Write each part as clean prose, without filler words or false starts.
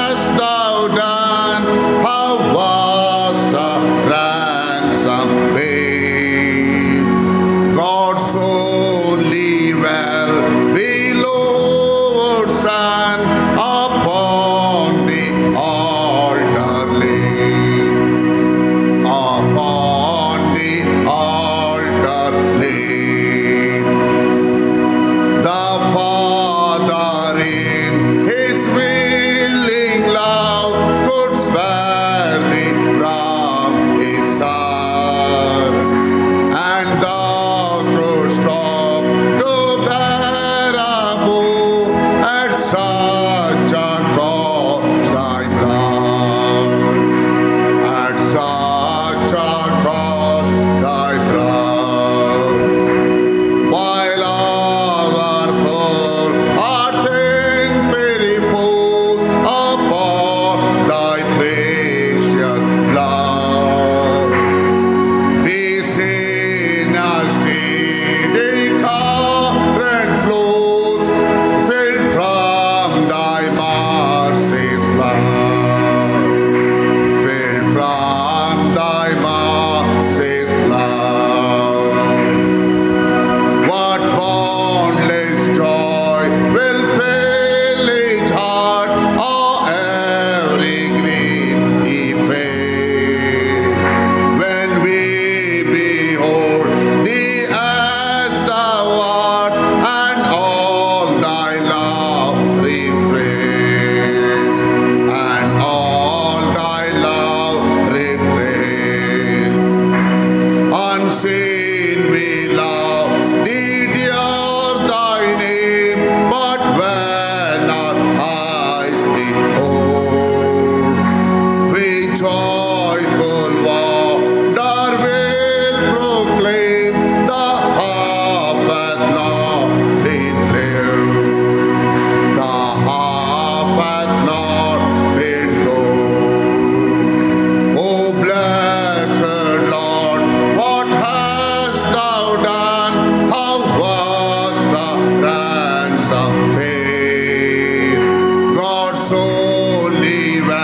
hast thou done? How vast a ransom paid. God's only well-beloved Son upon the altar laid. Upon the altar laid. The Father in His willing love could spare thee from His Son, and thou couldst stop to bear a bow at such a cost thy blood, at such a cost thy blood. While our full hearts in pity pose upon thy precious blood, be sinners steady current flows filled from thy mercy's flood, filled from thy mercy's flood. What boundless joy will fill each heart, or every grief efface, when we behold thee as thou art, and all thy love repraise, and all thy love repraise. Unseen we love thee, dear thy name, but when our eyes behold, we joyful wonder will proclaim the half hath not been lived, the half hath not been told. O blessed Lord, what hast thou done? How vast a ransom paid. God's only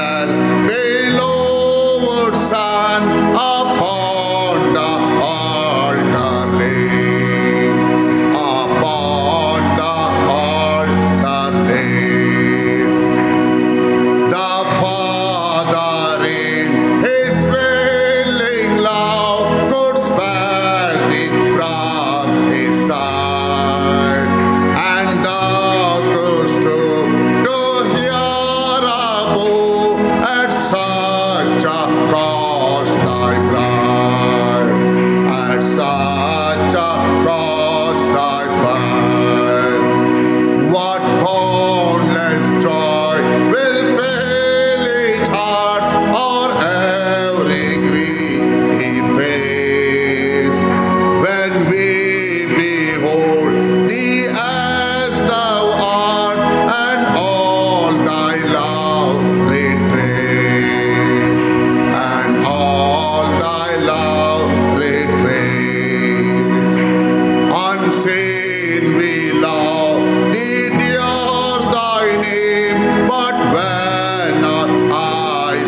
well-beloved Son upon the altar laid, upon the altar laid. The Father in His willing love could spare thee from His side, and thou couldst stoop to hear a bow at such a cost thy blood, at such a cost thy blood. What boundless joy will fill each heart, or every grief efface, when we behold thee as thou art, and all thy love retrace, and all thy love retrace. Unseen we love thee, dear thy name, but when our eyes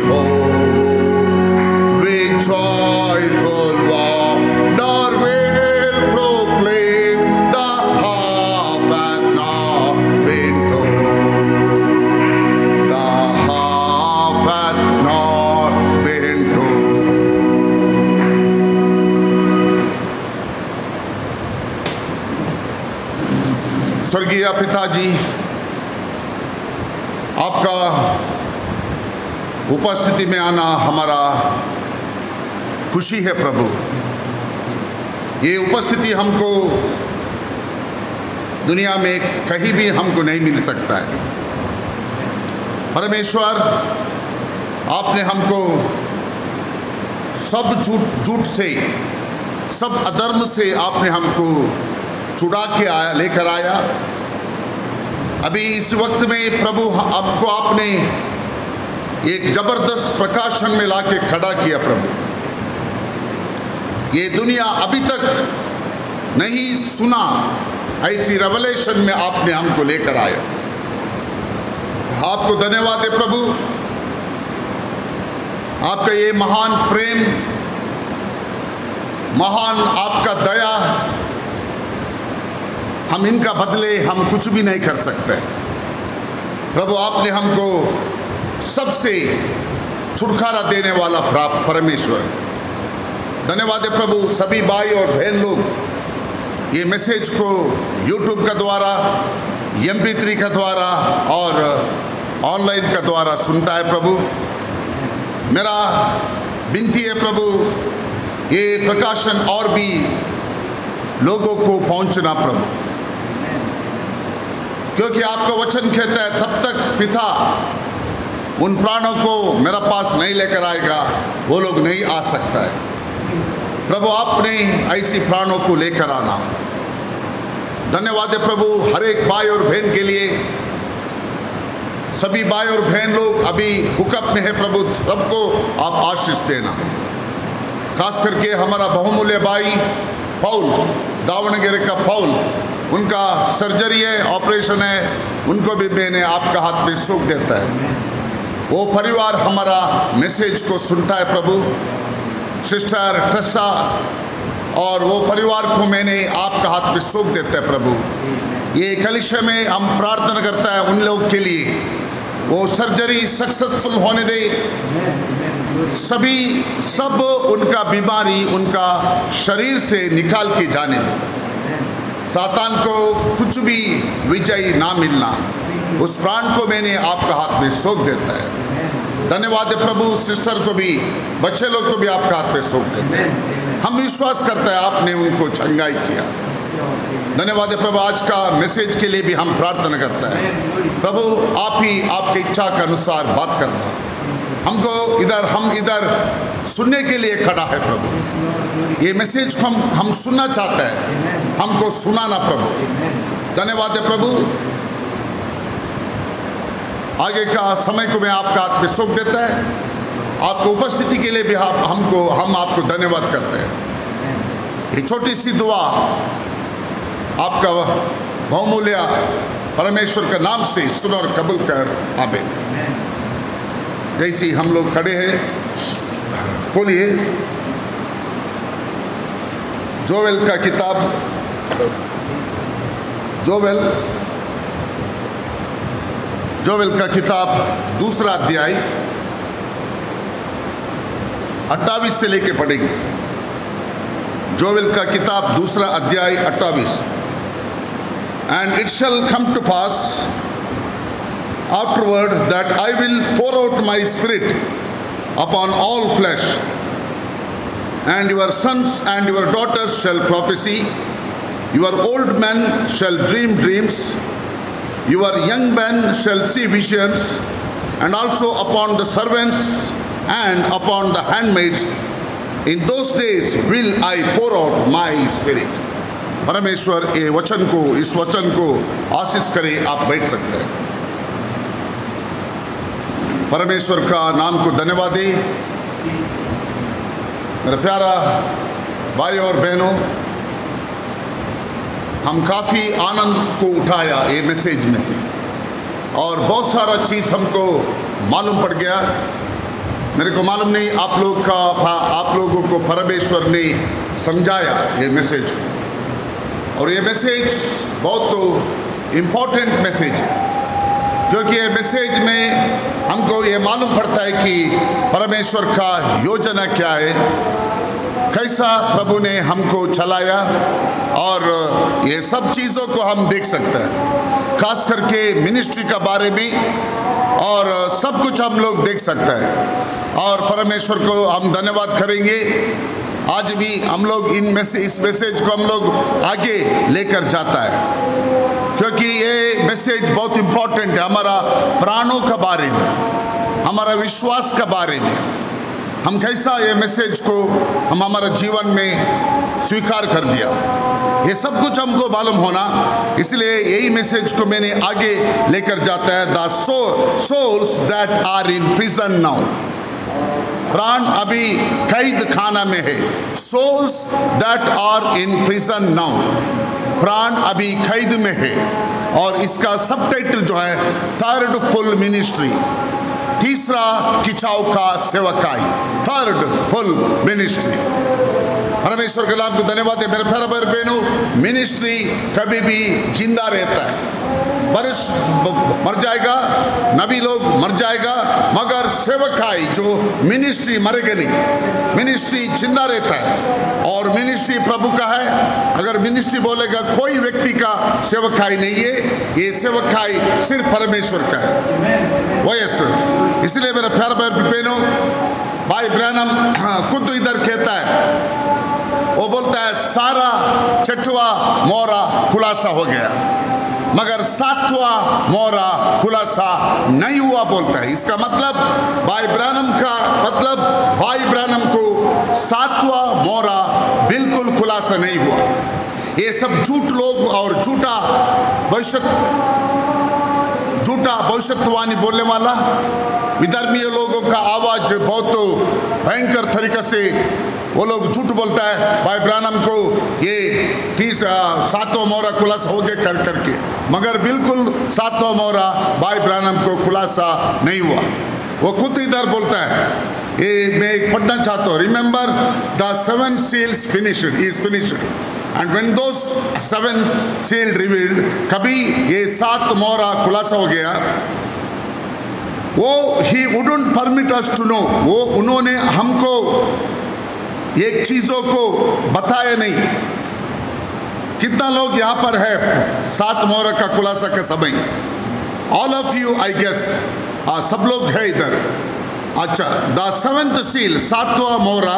behold, we joyful wonder will proclaim the half hath not been told, the half hath not been told. स्वर्गीय पिताजी, आपका उपस्थिति में आना हमारा खुशी है प्रभु। ये उपस्थिति हमको दुनिया में कहीं भी हमको नहीं मिल सकता है। परमेश्वर, आपने हमको सब झूठ से, सब अधर्म से आपने हमको छुड़ा के लेकर आया। अभी इस वक्त में प्रभु आपको आपने एक जबरदस्त प्रकाशन में लाके खड़ा किया प्रभु। ये दुनिया अभी तक नहीं सुना ऐसी रेवलेशन में आपने हमको लेकर आया। आपको धन्यवाद है प्रभु, आपका ये महान प्रेम, महान आपका दया, हम इनका बदले हम कुछ भी नहीं कर सकते। प्रभु आपने हमको सबसे छुटकारा देने वाला परमेश्वर, धन्यवाद है प्रभु। सभी भाई और बहन लोग ये मैसेज को YouTube का द्वारा, MP3 का द्वारा और ऑनलाइन का द्वारा सुनता है प्रभु। मेरा विनती है प्रभु, ये प्रकाशन और भी लोगों को पहुंचना प्रभु, क्योंकि आपका वचन कहता है तब तक पिता उन प्राणों को मेरा पास नहीं लेकर आएगा वो लोग नहीं आ सकता है। प्रभु आपने ऐसी प्राणों को लेकर आना, धन्यवाद है प्रभु। हर एक भाई और बहन के लिए, सभी भाई और बहन लोग अभी हुक्म में है प्रभु, सबको आप आशीष देना। खास करके हमारा बहुमूल्य भाई पौल, दावणगेरे का पौल, उनका सर्जरी है, ऑपरेशन है, उनको भी मैंने आपका हाथ में सौंप देता है। वो परिवार हमारा मैसेज को सुनता है प्रभु, सिस्टर ट्रेसा और वो परिवार को मैंने आपका हाथ में सौंप देता है प्रभु। ये कलिशा में हम प्रार्थना करता है उन लोगों के लिए, वो सर्जरी सक्सेसफुल होने दे, सब उनका बीमारी उनका शरीर से निकाल के जाने दे, सातान को कुछ भी विजय ना मिलना, उस प्राण को मैंने आपका हाथ में सौंप देता है। धन्यवाद है प्रभु। सिस्टर को भी, बच्चे लोग को भी आपका हाथ में सौंप देते हैं। हम विश्वास करते हैं आपने उनको चंगाई किया। धन्यवाद है प्रभु। आज का मैसेज के लिए भी हम प्रार्थना करते हैं प्रभु, आप ही आपकी इच्छा के अनुसार बात करना। हम इधर सुनने के लिए खड़ा है प्रभु। ये मैसेज को हम सुनना चाहते हैं, हमको सुनाना प्रभु। धन्यवाद है प्रभु। आगे का समय को मैं आपका हाथ में सौंप देता है। आपको उपस्थिति के लिए भी हम आपको धन्यवाद करते हैं। ये छोटी सी दुआ आपका बहुमूल्य परमेश्वर के नाम से सुन और कबूल कर, आमीन। जैसे हम लोग खड़े हैं, खोलिए जोवेल का किताब, जोवेल का किताब दूसरा अध्याय 28 से लेके पढ़ेंगे। जोवेल का किताब दूसरा अध्याय 28। And it shall come to pass afterward that I will pour out my spirit upon all flesh, and your sons and your daughters shall prophesy, your old men shall dream dreams, your young men shall see visions, and also upon the servants and upon the handmaids in those days will I pour out my spirit। परमेश्वर ये वचन को, इस वचन को आशीष करे। आप बैठ सकते हैं। परमेश्वर का नाम को धन्यवाद दे। मेरा प्यारा भाई और बहनों, हम काफ़ी आनंद को उठाया ये मैसेज में से, और बहुत सारा चीज़ हमको मालूम पड़ गया। मेरे को मालूम नहीं आप लोगों को परमेश्वर ने समझाया ये मैसेज को, और ये मैसेज बहुत इम्पोर्टेंट मैसेज है, क्योंकि ये मैसेज में हमको ये मालूम पड़ता है कि परमेश्वर का योजना क्या है, कैसा प्रभु ने हमको चलाया, और ये सब चीज़ों को हम देख सकते हैं। खास करके मिनिस्ट्री का बारे में और सब कुछ हम लोग देख सकते हैं, और परमेश्वर को हम धन्यवाद करेंगे। आज भी हम लोग इस मैसेज को हम लोग आगे लेकर जाता है, क्योंकि ये मैसेज बहुत इम्पोर्टेंट है हमारा प्राणों का बारे में, हमारा विश्वास का बारे में। हम कैसा ये मैसेज को हम हमारा जीवन में स्वीकार कर दिया, ये सब कुछ हमको मालूम होना, इसलिए यही मैसेज को मैंने आगे लेकर जाता है। The souls that are in prison now, प्राण अभी कैद खाना में है। Souls that are in prison now, प्राण अभी कैद में है। और इसका सबटाइटल जो है थर्ड फुल मिनिस्ट्री, तीसरा खिंचाव का सेवकाई, थर्ड फुल मिनिस्ट्री। परमेश्वर के नाम को धन्यवाद है। मेरे प्यारे भाई बहनों, मिनिस्ट्री कभी भी जिंदा रहता है। बारिश मर जाएगा, नबी लोग मर जाएगा, मगर सेवकाई जो मिनिस्ट्री मरेगा नहीं, मिनिस्ट्री जिंदा रहता है। और मिनिस्ट्री प्रभु का है। अगर मिनिस्ट्री बोलेगा कोई व्यक्ति का सेवकाई नहीं है, ये सेवकाई सिर्फ परमेश्वर का है। वो यस, इसलिए मेरा प्यार भाई बहनों, भाई ब्रैनम खुद इधर कहता है, वो बोलता है सारा 6वां मोहरा खुलासा हो गया, मगर 7वां मोहरा खुलासा नहीं हुआ बोलता है। इसका मतलब भाई ब्रैनम का मतलब भाई ब्रैनम को 7वां मोहरा बिल्कुल खुलासा नहीं हुआ। ये सब झूठ लोग और झूठा भविष्यवाणी बोलने वाला विधर्मीय लोगों का आवाज बहुत भयंकर तरीके से वो लोग झूठ बोलता है भाई ब्रैनम को ये 7वां मोहरा खुलासा हो गया कर करके, मगर बिल्कुल 7वां मोहरा भाई ब्रैनम को खुलासा नहीं हुआ। वो खुद इधर बोलता है, ये मैं एक पढ़ना चाहता हूँ। Remember the 7 seals is finished and when those 7 seals revealed, कभी ये 7 मोहरा खुलासा हो गया, वो he wouldn't permit us to know, वो उन्होंने हमको एक चीजों को बताया नहीं। कितना लोग यहाँ पर है 7 मोहरा का खुलासा का समय? All of you I guess, सब लोग है इधर। अच्छा, द 7th seal 7वां मोहरा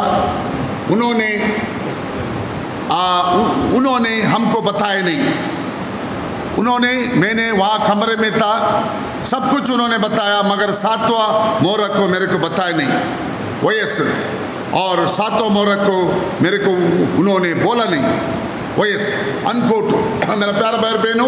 उन्होंने हमको बताया नहीं। मैंने वहाँ कमरे में था, सब कुछ उन्होंने बताया, मगर 7वां मोहरा को मेरे को बताया नहीं। वो यस, और 7वां मोहरा को मेरे को उन्होंने बोला नहीं। वो यस अनकोट। मेरा प्यारा भाई बहनों,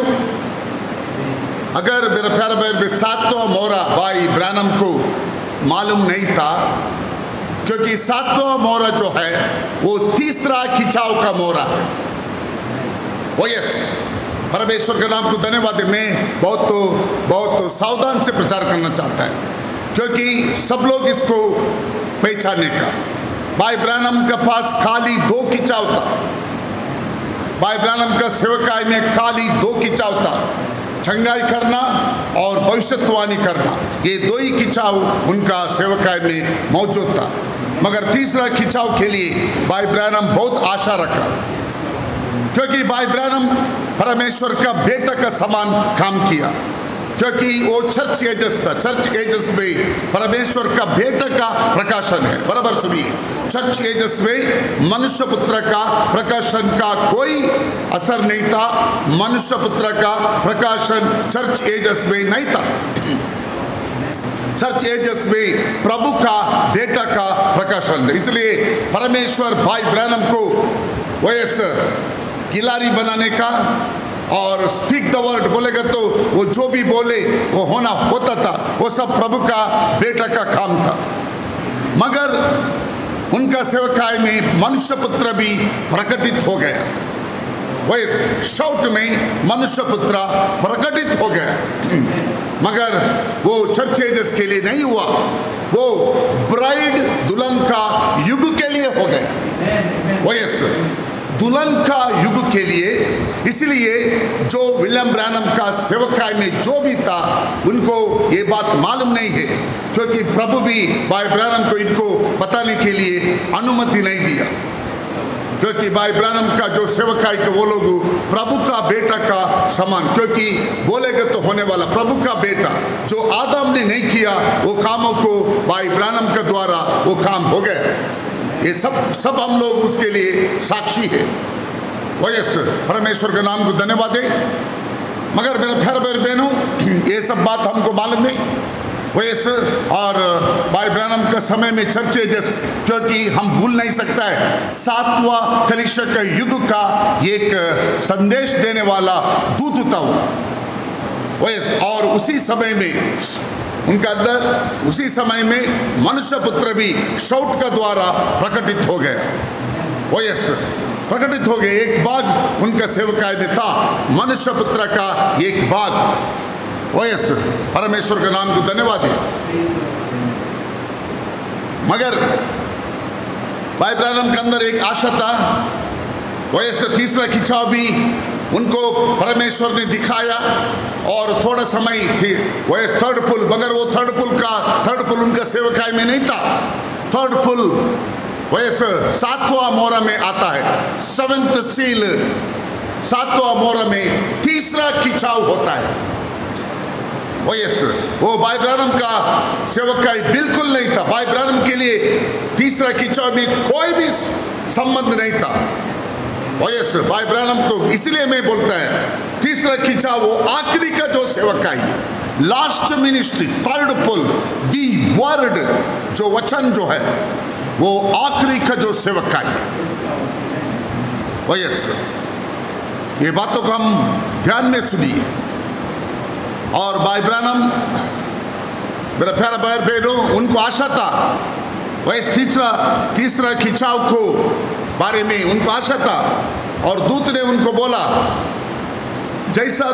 अगर मेरा प्यारा भाई 7वां मोहरा भाई ब्रैनम को मालूम नहीं था, क्योंकि 7वां मोहरा जो है वो तीसरा खिंचाव का मोहरा है। वो यस, परमेश्वर के नाम को धन्यवाद है। मैं बहुत सावधान से प्रचार करना चाहता है, क्योंकि सब लोग इसको पहचानने का। भाई ब्रैनम के पास खाली 2 खिंचाव था। भाई ब्रैनम का सेवकाई में खाली 2 खिंचाव था, चंगाई करना और भविष्यवाणी करना। ये 2 ही खिंचाव उनका सेवकाई में मौजूद था, मगर तीसरा खिंचाव के लिए भाई ब्रैनम बहुत आशा रखा, क्योंकि भाई ब्रैनम परमेश्वर का बेटा का समान काम किया, क्योंकि वो चर्च एजेस था। चर्च एजेस में परमेश्वर का बेटा का प्रकाशन है। बराबर सुनिए, चर्च एजेस में मनुष्य पुत्र का प्रकाशन का कोई असर नहीं था। मनुष्य पुत्र का प्रकाशन चर्च एजेस में नहीं था। चर्च एजेस में प्रभु का बेटा का प्रकाशन है। इसलिए परमेश्वर भाई ब्रैनम को वैसे गिलारी बनाने का और स्पीक द वर्ड बोलेगा तो वो जो भी बोले वो होता था। वो सब प्रभु का बेटा का काम था। मगर उनका सेवकाई में मनुष्य पुत्र भी प्रकटित हो गया। वही शाउट में मनुष्य पुत्र प्रकटित हो गया, मगर वो चर्च एजेस के लिए नहीं हुआ। वो ब्राइड दुल्हन का युग के लिए हो गया। वही दुल्हन का युग के लिए। इसलिए जो विलियम ब्रैनम का सेवकाई में जो भी था, उनको ये बात मालूम नहीं है, क्योंकि प्रभु भी भाई ब्रैनम को इनको बताने के लिए अनुमति नहीं दिया। क्योंकि भाई ब्रैनम का जो सेवकाई का वो लोग प्रभु का बेटा का समान, क्योंकि बोलेगा तो होने वाला प्रभु का बेटा जो आदम ने नहीं किया वो कामों को भाई ब्रैनम के द्वारा वो काम हो गया। ये सब हम लोग उसके लिए साक्षी है। वयस परमेश्वर के नाम को धन्यवाद है। मगर मेरे प्यारे भाई बहनों, ये सब बात हमको मालूम नहीं। वयस और भाई ब्रैनम के समय में चर्च एजेस, क्योंकि हम भूल नहीं सकता है 7वां कलीसिया का युग का एक संदेश देने वाला दूत था वो। वयस और उसी समय में उनका अंदर उसी समय में मनुष्य पुत्र भी शाउट का द्वारा प्रकटित हो गया। वयस प्रकटित हो गए। एक भाग उनका सेवकाई में था, मनुष्य पुत्र का एक भाग। ओएस परमेश्वर के नाम को धन्यवाद है। मगर भाई ब्रानम के अंदर एक आशा था। ओएस तीसरा खिंचाव भी उनको परमेश्वर ने दिखाया और थोड़ा समय थी वह थर्ड पुल, मगर वो थर्ड पुल उनका सेवकाई में नहीं था। थर्ड पुल वैसे 7वां मोहरा में आता है। 7th सील 7वां मोहरा में तीसरा खिंचाव होता है। वो भाई ब्रानम का सेवकाई बिल्कुल नहीं था। भाई ब्रानम के लिए तीसरा खिंचाव में कोई भी संबंध नहीं था। भाई ब्रानम को इसलिए मैं बोलता है तीसरा खिंचाव वो आखिरी का जो सेवकाई है, last ministry, third pull, the word, जो वचन जो है वो आखिरी का जो सेवकाई है। ये बातों को हम ध्यान में सुनिए। और भाई ब्रानम मेरा प्यारा भाई बहनों, उनको आशा था वैसे तीसरा खिंचाव को बारे में उनको आशा था। और दूत ने उनको बोला जैसा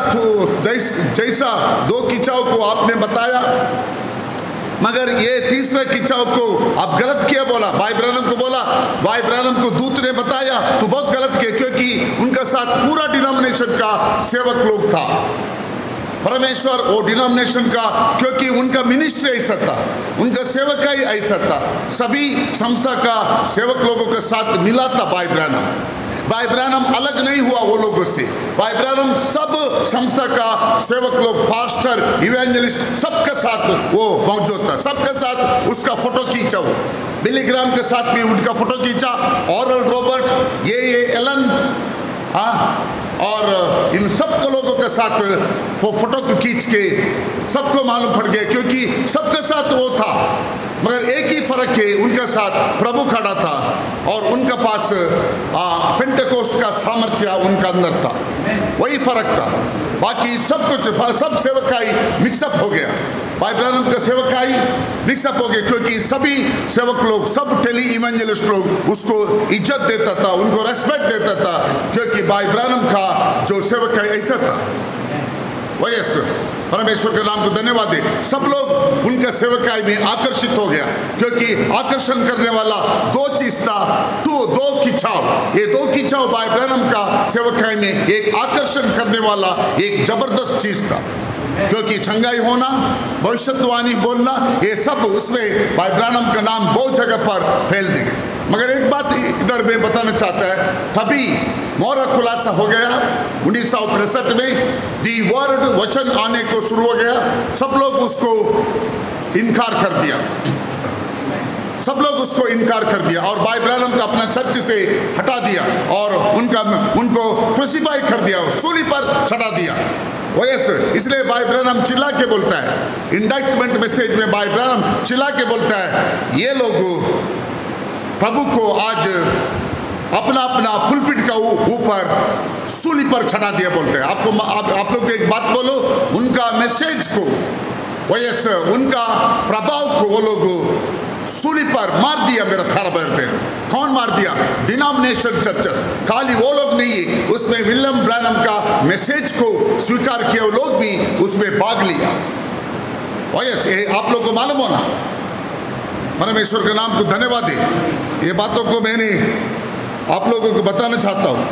2 खिंचाव को आपने बताया, मगर ये तीसरा खिंचाव को आप गलत किया बोला। भाई ब्रानम को बोला, भाई ब्रानम को दूत ने बताया तो बहुत गलत किया, क्योंकि उनका साथ पूरा डिनोमिनेशन का सेवक लोग था। परमेश्वर वो डिनोमिनेशन का, क्योंकि उनका मिनिस्ट्री ऐसा था, उनका सेवकाई ऐसा था, सभी संस्था का सेवक लोगों के साथ मिला था। भाई ब्रानम अलग नहीं हुआ वो लोगों से। भाई ब्रानम सब संस्था का सेवक लोग, पास्टर, इवेंजलिस्ट, सबके साथ वो मौजूद था। सबके साथ उसका फोटो खींचा, वो बिली ग्राहम के साथ भी उनका फोटो खींचा, ओरल रॉबर्ट, ये एलन, और इन सब लोगों के साथ वो फोटो को खींच के सबको मालूम पड़ गया, क्योंकि सबके साथ वो था। मगर एक ही फर्क है, उनके साथ प्रभु खड़ा था और उनके पास पेंटेकोस्ट का सामर्थ्य उनका अंदर था, वही फर्क था। बाकी सब कुछ, सब सेवकाई मिक्सअप हो गया। भाई ब्रानम का सेवकाई मिक्सअप हो गया, क्योंकि सभी सेवक लोग, सब टेली इवेंजलिस्ट लोग उसको इज्जत देता था, उनको रेस्पेक्ट देता था, क्योंकि भाई ब्रानम का जो सेवकाई ऐसा था। परमेश्वर के नाम को धन्यवाद दे। सब लोग उनका सेवकाई में आकर्षित हो गया, क्योंकि आकर्षण करने वाला 2 चीज था, 2 खिंचाव। ये 2 खिंचाव भाई ब्रानम का सेवकाई में एक आकर्षण करने वाला एक जबरदस्त चीज था, क्योंकि चंगाई होना, भविष्यवाणी बोलना, ये सब उसमें भाई ब्रानम का नाम बहुत जगह पर फैल दिए। मगर एक बात इधर में बताना चाहता है, तभी मोहरा खुलासा हो गया 1963 में, दी वर्ड वचन आने को शुरू हो गया। सब लोग उसको इनकार कर दिया, सब लोग उसको इनकार कर दिया और भाई ब्रानम का अपना चर्च से हटा दिया और उनको क्रूसिफाई कर दिया, सूली पर चढ़ा दिया। इसलिए भाई ब्रानम चिल्ला के बोलता है, इंडाइटमेंट मैसेज में भाई ब्रानम चिल्ला के बोलता है, ये लोग प्रभु को आज अपना पुलपिट का ऊपर सूली पर चढ़ा दिया बोलते हैं। आप लोग एक बात बोलो, उनका मैसेज को, उनका प्रभाव को वो लोग सूली पर मार दिया। मेरा प्यारा भाई, कौन मार दिया? Denomination churches. खाली वो लोग नहीं है, उसमें विलियम ब्रानम का मैसेज को स्वीकार किया वो लोग भी उसमें भाग लिया। आप लोग को मालूम होना, परमेश्वर के नाम को धन्यवाद दे। ये बातों को मैंने आप लोगों को बताना चाहता हूँ।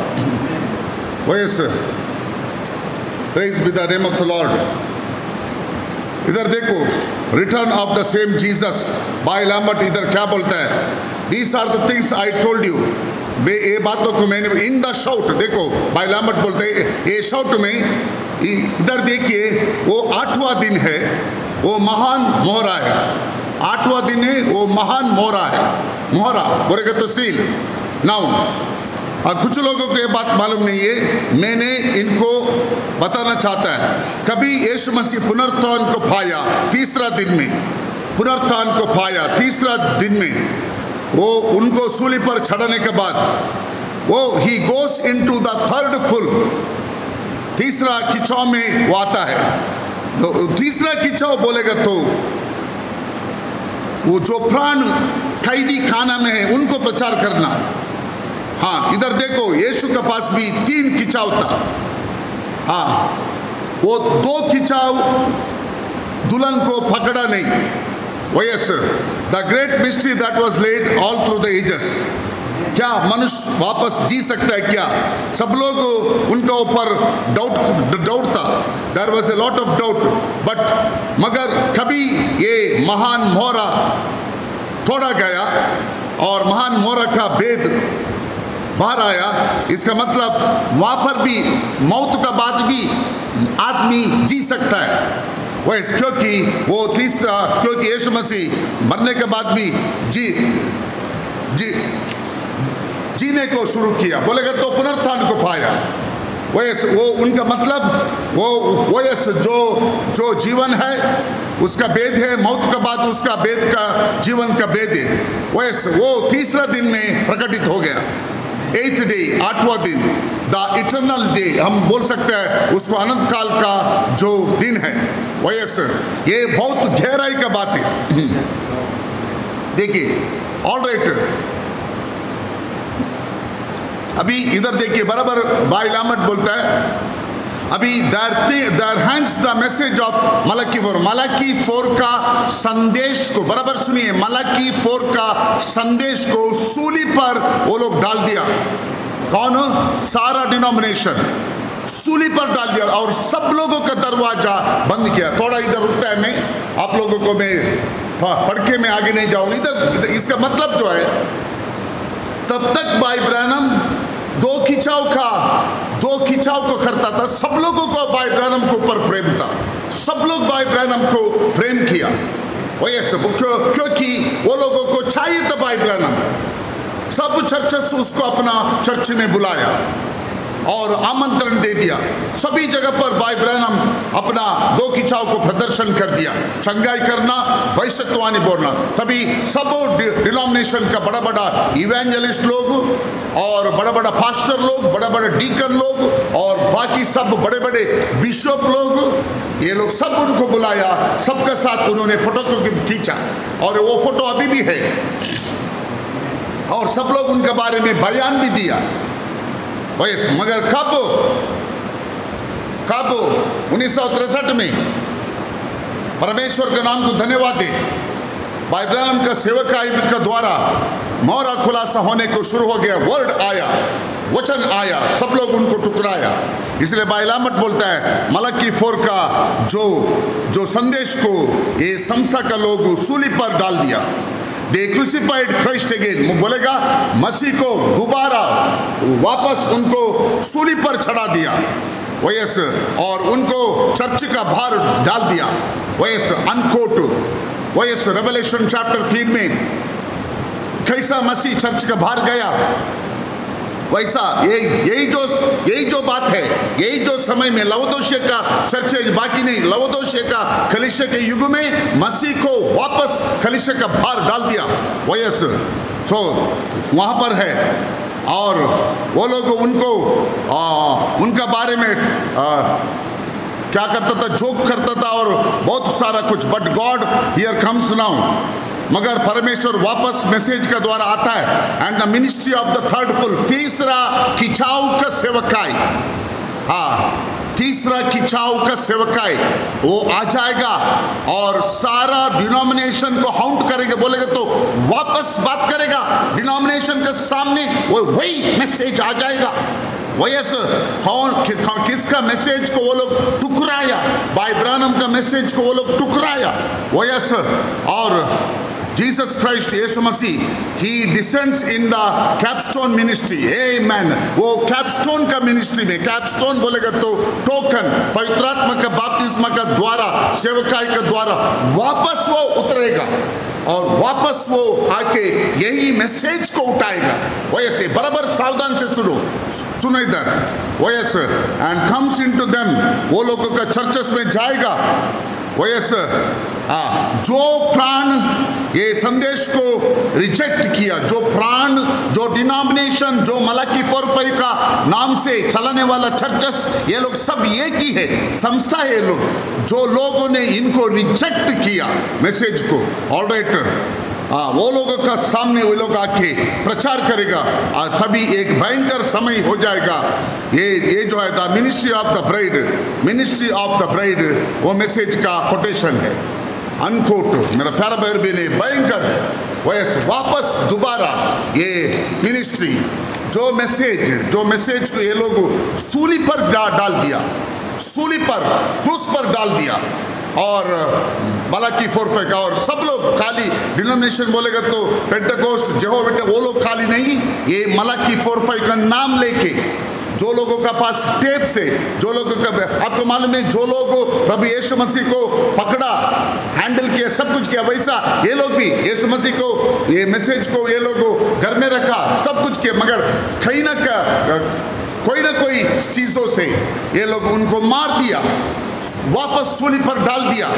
Praise be the name of the Lord. इधर देखो, return of the same Jesus. भाई लैम्बर्ट इधर क्या बोलता है? These are the things I told you. ये बातों को मैंने इन द शाउट, देखो भाई लैम्बर्ट बोलते हैं ये शाउट में, इधर देखिए वो 8वां दिन है, वो महान मोहरा है। 8वां दिन है, वो महान मोहरा है। मोहरा बोलेगा तो सील। नाउ कुछ लोगों को ये बात मालूम नहीं है, मैंने इनको बताना चाहता है। कभी यीशु मसीह पुनरुत्थान को पाया 3रा दिन में, पुनरुत्थान को पाया 3रा दिन में, वो उनको सूली पर चढ़ाने के बाद वो he goes into the third pull, 3रा खिंचाव में वो आता है। तो 3रा खिंचाव बोलेगा तो वो जो प्राण कैदी खाना में है उनको प्रचार करना, हाँ, इधर देखो, यीशु के पास भी 3 खिंचाव था। हाँ, वो 2 खिंचाव दुल्हन को पकड़ा नहीं। वो yes, the great mystery that was led all through the ages. क्या मनुष्य वापस जी सकता है क्या? सब लोग उनके ऊपर डाउट था, there was a lot of doubt, but मगर कभी ये महान मोहरा तोड़ा गया और महान मोहरा का भेद बाहर आया। इसका मतलब वहां पर भी मौत का बाद भी आदमी जी सकता है। वैसे क्योंकि यीशु मसीह मरने के बाद भी जीने को शुरू किया, बोलेगा तो पुनरुत्थान को पाया। वैसे वो उनका मतलब वो जो जीवन है उसका भेद है, मौत के बाद उसका भेद का जीवन का भेद है। वैसे वो 3रा दिन में प्रकटित हो गया। 8th डे, 8वां दिन, द इटर्नल डे हम बोल सकते हैं उसको, अनंत काल का जो दिन है। वैसे ये बहुत गहराई का बात है। देखिए, ऑल राइट, अभी इधर देखिए, बराबर भाई लामट बोलता है, अभी there hands the message of Malachi 4। Malachi 4 का संदेश को बराबर सुनिए, मलाकी 4 का संदेश को सूली पर वो लोग डाल दिया। कौन? सारा डिनोमिनेशन सूली पर डाल दिया और सब लोगों का दरवाजा बंद किया। थोड़ा इधर रुकता है, मैं आप लोगों को मैं पढ़ के मैं आगे नहीं जाऊंगा। इधर इसका मतलब जो है, तब तक भाई ब्रैनम 2 खिंचाव को करता था। सब लोगों को भाई ब्रैनम के ऊपर प्रेम था, सब लोग भाई ब्रैनम को प्रेम किया। वही सब क्योंकि वो लोगों को चाहिए था भाई ब्रैनम। सब चर्चेस उसको अपना चर्च में बुलाया और आमंत्रण दे दिया। सभी जगह पर भाई ब्रैनम अपना 2 खिंचाव को प्रदर्शन कर दिया, चंगाई करना, भविष्यवाणी बोलना। तभी सब डिनोमिनेशन का बड़ा बड़ा इवेंजलिस्ट लोग और बड़ा बड़ा पास्टर लोग, बड़ा बड़ा डीकन लोग और बाकी सब बड़े बड़े बिशप लोग, ये लोग सब उनको बुलाया, सबके साथ उन्होंने फोटो को खींचा और वो फोटो अभी भी है और सब लोग उनके बारे में बयान भी दिया। मगर कब 1963 में, परमेश्वर के नाम को धन्यवाद दे, भाई ब्रैनम का सेवकाई के द्वारा मोहरा खुलासा होने को शुरू हो गया। वर्ड आया, वचन आया, सब लोग उनको टुकराया। इसलिए भाई लामट बोलता है, मलाकी 4 का जो संदेश को ये संस्था का लोग सूली पर डाल दिया। They crucified Christ again, बोलेगा मसीह को दोबारा वापस उनको सूली पर चढ़ा दिया। वैस और उनको चर्च का भार डाल दिया। वैस अनकोट, वैस रेवलेशन चैप्टर 3 में कैसा मसीह चर्च का भार गया, वैसा यही जो बात है, यही जो समय में लवोदिकिया का चर्च बाकी नहीं, लवोदिकिया का कलीसिया के युग में मसीह को वापस कलीसिया का भार डाल दिया। वयस सो वहाँ पर है और वो लोग उनको उनका बारे में क्या करता था, जोक करता था और बहुत सारा कुछ। But God here comes now, मगर परमेश्वर वापस मैसेज का द्वारा आता है। And the ministry of the 3rd pull, 3रा खिंचाव का सेवकाई, तीसरा खिंचाव का सेवकाई वो आ जाएगा और सारा डिनोमिनेशन को हाउंट करेगा। बोलेगा तो वापस बात करेगा डिनोमिनेशन के सामने, वही मैसेज आ जाएगा। किसका मैसेज को वो लोग टुकराया, भाई ब्रैनम का मैसेज को वो लोग टुकराया। और जीसस क्राइस्ट, यीशु मसीह, he descends in the capstone ministry. Amen. वो कैपस्टोन का मिनिस्ट्री में, कैपस्टोन बोलेगा तो टोकन, पवित्र आत्मा का बपतिस्मा का द्वारा, सेवकाई के द्वारा वापस वो उतरेगा और वापस वो आके यही मैसेज को उठाएगा। वैसे बराबर सावधान से सुनो इधर। वैसे एंड कम्स इनटू देम, वो लोगों का चर्चेस में जाएगा। वैसे जो प्राण ये संदेश को रिजेक्ट किया, जो प्राण, जो डिनोमिनेशन, जो मलाकी 4 का नाम से चलाने वाला चर्चेस, ये लोग सब एक ही है, संस्था है। लोग जो लोगों ने इनको रिजेक्ट किया मैसेज को, ऑलराइट, वो लोगों का सामने वो लोग आके प्रचार करेगा, तभी एक भयंकर समय हो जाएगा। ये जो है the ministry of the bride, ministry of the bride, वो मैसेज का कोटेशन है, अनकोट। मेरा प्यारा भाई बहन, भयंकर है। वैसे वापस दोबारा ये मिनिस्ट्री जो मैसेज को ये लोग सूली पर डाल दिया, सूली पर, क्रूस पर डाल दिया। और मलाकी 4:5 का, और सब लोग खाली डिनोमिनेशन बोलेगा तो पेंटेकोस्ट, जेहोवा विटनेस, वो लोग खाली नहीं, ये मलाकी 4:5 का नाम लेके जो लोगों का पास टेप से, जो लोगों का, आपको मालूम है, जो लोग प्रभु यीशु मसीह को पकड़ा, हैंडल किया, सब कुछ किया, वैसा ये लोग भी यीशु मसीह को, ये मैसेज को ये लोग घर में रखा, सब कुछ किया, मगर कहीं ना कोई ना कोई चीजों से ये लोग उनको मार दिया, वापस सूली पर डाल दिया।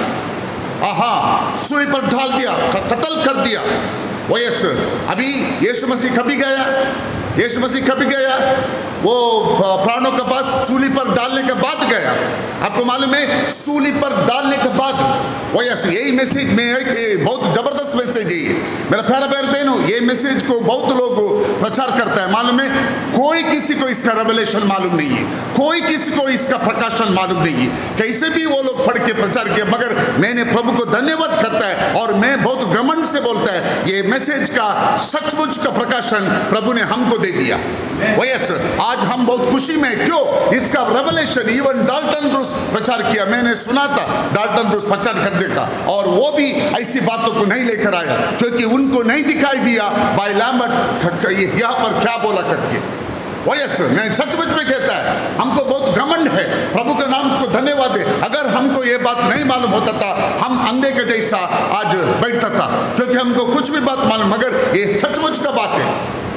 सूली पर डाल दिया, कत्ल कर दिया। वैसे अभी यीशु मसीह कभी गया, यीशु मसीह कभी गया, वो प्राणों के पास सूली पर डालने के बाद गया। आपको मालूम है, सूली पर डालने के बाद वैसे यही मैसेज में बहुत जबरदस्त मैसेज है मेरा प्यारा भाई बहनों। ये मैसेज को बहुत लोग प्रचार करता है, मालूम है, कोई किसी को इसका रेवलेशन मालूम नहीं है, कोई किसी को इसका प्रकाशन मालूम नहीं है, कैसे भी वो लोग पढ़ के प्रचार किया। मगर मैंने प्रभु को धन्यवाद करता है और मैं बहुत घमंड से बोलता है, ये मैसेज का सचमुच का प्रकाशन प्रभु ने हमको दे दिया। वैसे आज हम बहुत खुशी में, क्यों, इसका रेवलेशन इवन डाल्टन ब्रूस प्रचार किया, मैंने सुना था डाल्टन ब्रूस प्रचार करने का, और वो भी ऐसी बातों को नहीं लेकर आया क्योंकि उनको नहीं दिखाई दिया बाय लैम्बर्ट यहाँ पर क्या बोला करके। वैसे मैं सचमुच में कहता है, हमको बहुत घमंड है, प्रभु के नाम को धन्यवाद है। अगर हमको ये बात नहीं मालूम होता था, हम अंधे के जैसा आज बैठता था, क्योंकि हमको कुछ भी बात मालूम, मगर ये सचमुच का बात है।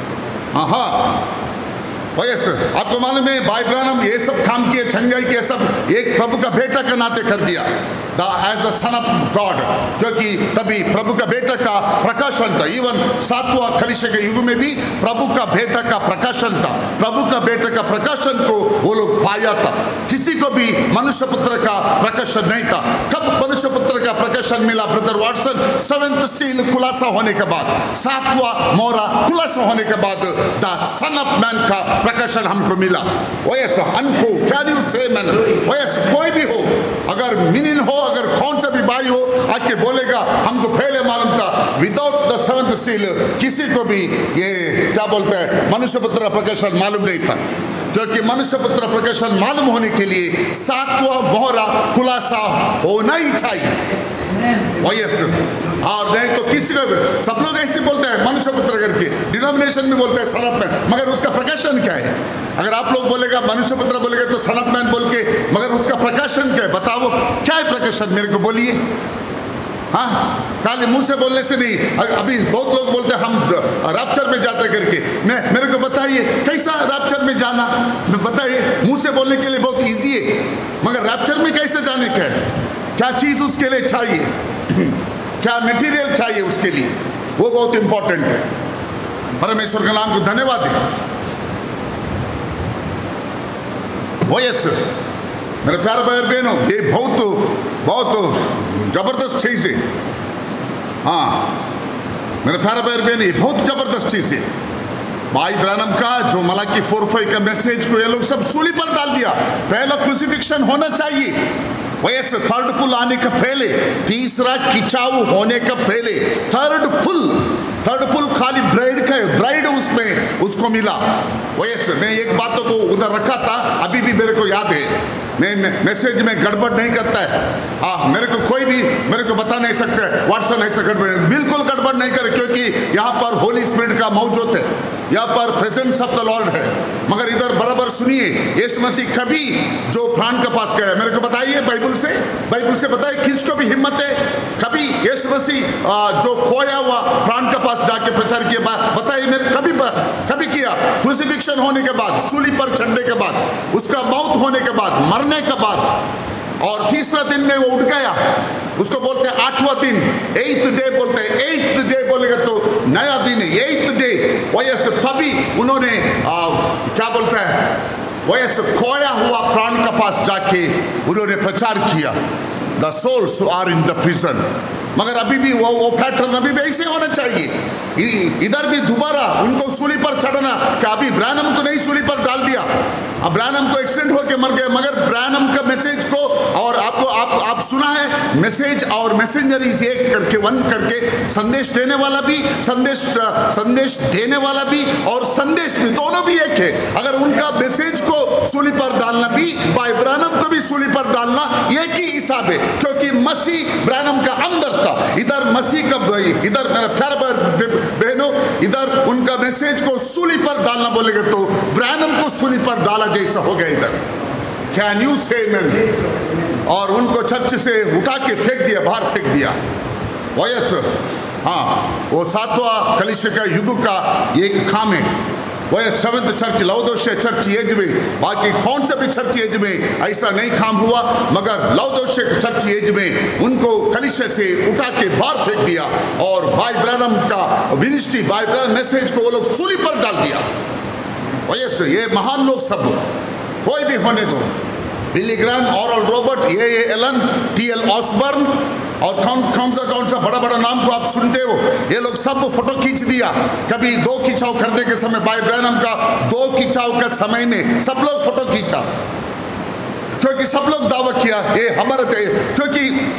वैसे आपको मालूम है, भाई ब्रानम ये सब काम किए, छंगाई किए, सब एक प्रभु का बेटा के नाते कर दिया, as a son of God, क्योंकि तभी प्रभु का बेटा का प्रकाशन था। इवन 7वां कलीसिया के युग में भी प्रभु का बेटा का प्रकाशन था, प्रभु का बेटा का प्रकाशन को वो लोग पाया था। किसी को भी मनुष्य पुत्र का प्रकाशन नहीं था। कब मनुष्य पुत्र का प्रकाशन मिला ब्रदर वाटसन? 7th सील खुलासा होने के बाद, 7वां मोहरा खुलासा होने के बाद द सन ऑफ मैन का प्रकाशन हमको मिला। वैसे अनको कैन यू से मैन, वैसे कोई भी हो, अगर मिनिन हो, अगर कौन सा भी भाई हो, आके बोलेगा हमको पहले मालूम था, विदाउट द 7th सील किसी को भी ये क्या बोलते हैं मनुष्य पुत्र प्रकाशन मालूम नहीं था, क्योंकि मनुष्य पुत्र प्रकाशन मालूम होने के लिए 7वां मोहरा खुलासा होना ही चाहिए। वैसे और नहीं तो किसी को, सब लोग ऐसे बोलते हैं मनुष्य पुत्र करके, डिनोमिनेशन में बोलते हैं सन ऑफ मैन, मगर उसका प्रकाशन क्या है? अगर आप लोग बोलेगा मनुष्य पुत्र बोलेगा तो सन ऑफ मैन बोल के, मगर उसका प्रकाशन क्या है? बताओ क्या है प्रकाशन, मेरे को बोलिए। खाली मुंह से बोलने से नहीं। अभी बहुत लोग बोलते हैं हम रैप्चर में जाते करके, मेरे को बताइए कैसा रैप्चर में जाना, बताइए। मुंह से बोलने के लिए बहुत ईजी है, मगर रैप्चर में कैसे जाने का है? क्या चीज उसके लिए चाहिए, क्या मटेरियल चाहिए उसके लिए, वो बहुत इंपॉर्टेंट है। परमेश्वर के नाम को धन्यवाद है। वो यस मेरे प्यारे भाई बहनों, ये बहुत जबरदस्त चीज है। मेरे प्यारे भाई बहन, ये बहुत जबरदस्त चीज है। भाई ब्रानम का जो मलाकी 4:5 का मैसेज को ये लोग सब सूली पर डाल दिया। पहला क्रूसिफिक्शन होना चाहिए, वैसे थर्ड पुल आने का पहले, तीसरा खिंचाव होने का पहले, थर्ड पुल खाली ब्राइड का है, ब्राइड उसमें उसको मिला। वैसे मैं एक बातों को उधर रखा था, अभी भी मेरे को याद है, मैं मैसेज में गड़बड़ नहीं करता है। मेरे को कोई भी मेरे को बता नहीं सकता है वाटसन ऐसा गड़बड़, बिल्कुल गड़बड़ नहीं करे, क्योंकि यहाँ पर होली स्पिरिट का मौजूद है, यहाँ पर प्रेजेंस ऑफ द लॉर्ड है। मगर इधर बराबर सुनिए, यीशु मसीह कभी जो प्राण के पास गया, मेरे को बताइए बाइबल से बताइए, किसको भी हिम्मत है कभी यीशु मसीह जो खोया हुआ प्राण के पास जाके प्रचार किया, बताइए मेरे कभी किया? क्रूसिफिक्शन होने के बाद, सूली पर चढ़ने के बाद, उसका मौत होने के बाद, मरने के बाद, और तीसरा दिन में वो उठ गया, उसको बोलते हैं 8वां दिन, 8th डे बोलते हैं। 8th डे बोलेगा तो नया दिन है, 8th डे। वैसे तभी उन्होंने क्या बोलते हैं, वैसे खोया हुआ प्राण के पास जाके उन्होंने प्रचार किया, the souls are in the prison, मगर अभी भी वो पैटर्न अभी भी ऐसे होना चाहिए। इधर भी दोबारा उनको सूली पर चढ़ना कि अभी ब्रैनम को नहीं सूली पर डाल दिया, अब ब्रैनम को एक्सीडेंट होकर मर गए, मगर ब्रैनम का मैसेज को और आप सुना है मैसेज और मैसेंजर इज एक करके वन करके संदेश देने वाला भी संदेश देने वाला भी और संदेश भी दोनों भी एक है। अगर उनका मैसेज को सूली पर डालना भी भाई ब्रैनम को भी सूली पर डालना एक ही हिसाब है, क्योंकि मसीह ब्रैनम का अंदर था। इधर मसीह का इधर मेरा प्यारे बहनों इधर उनका मैसेज को सूली पर डालना बोलेगा तो ब्रैनम को सूली पर डाला जैसा हो गया इधर। कैन यू से आमेन? और उनको चर्च से उठा के फेंक दिया, बाहर फेंक दिया। वयस हाँ, वो 7वां कलीसिया का युग का एक काम है। वह 7th चर्च लौदोशिया चर्च एज में, बाकी कौन से भी चर्च एज में ऐसा नहीं काम हुआ, मगर लौदोशिया चर्च एज में उनको कलीसिया से उठा के बाहर फेंक दिया और भाई ब्रैनम का मिनिस्ट्री भाई ब्रैनम मैसेज को वो लोग सूली पर डाल दिया। वैसे ये महान लोग सब कोई भी होने दो, Billy Graham, Oral Robert, A Allen, TL. Osborn और कौन सा बड़ा बड़ा नाम को आप सुनते हो, ये लोग सब फोटो खींच दिया। कभी 2 खिंचाव करने के समय भाई ब्रैनम का 2 खिंचाव का समय में सब लोग फोटो खींचा, क्योंकि सब लोग दावा किया ये हमारा थे, क्योंकि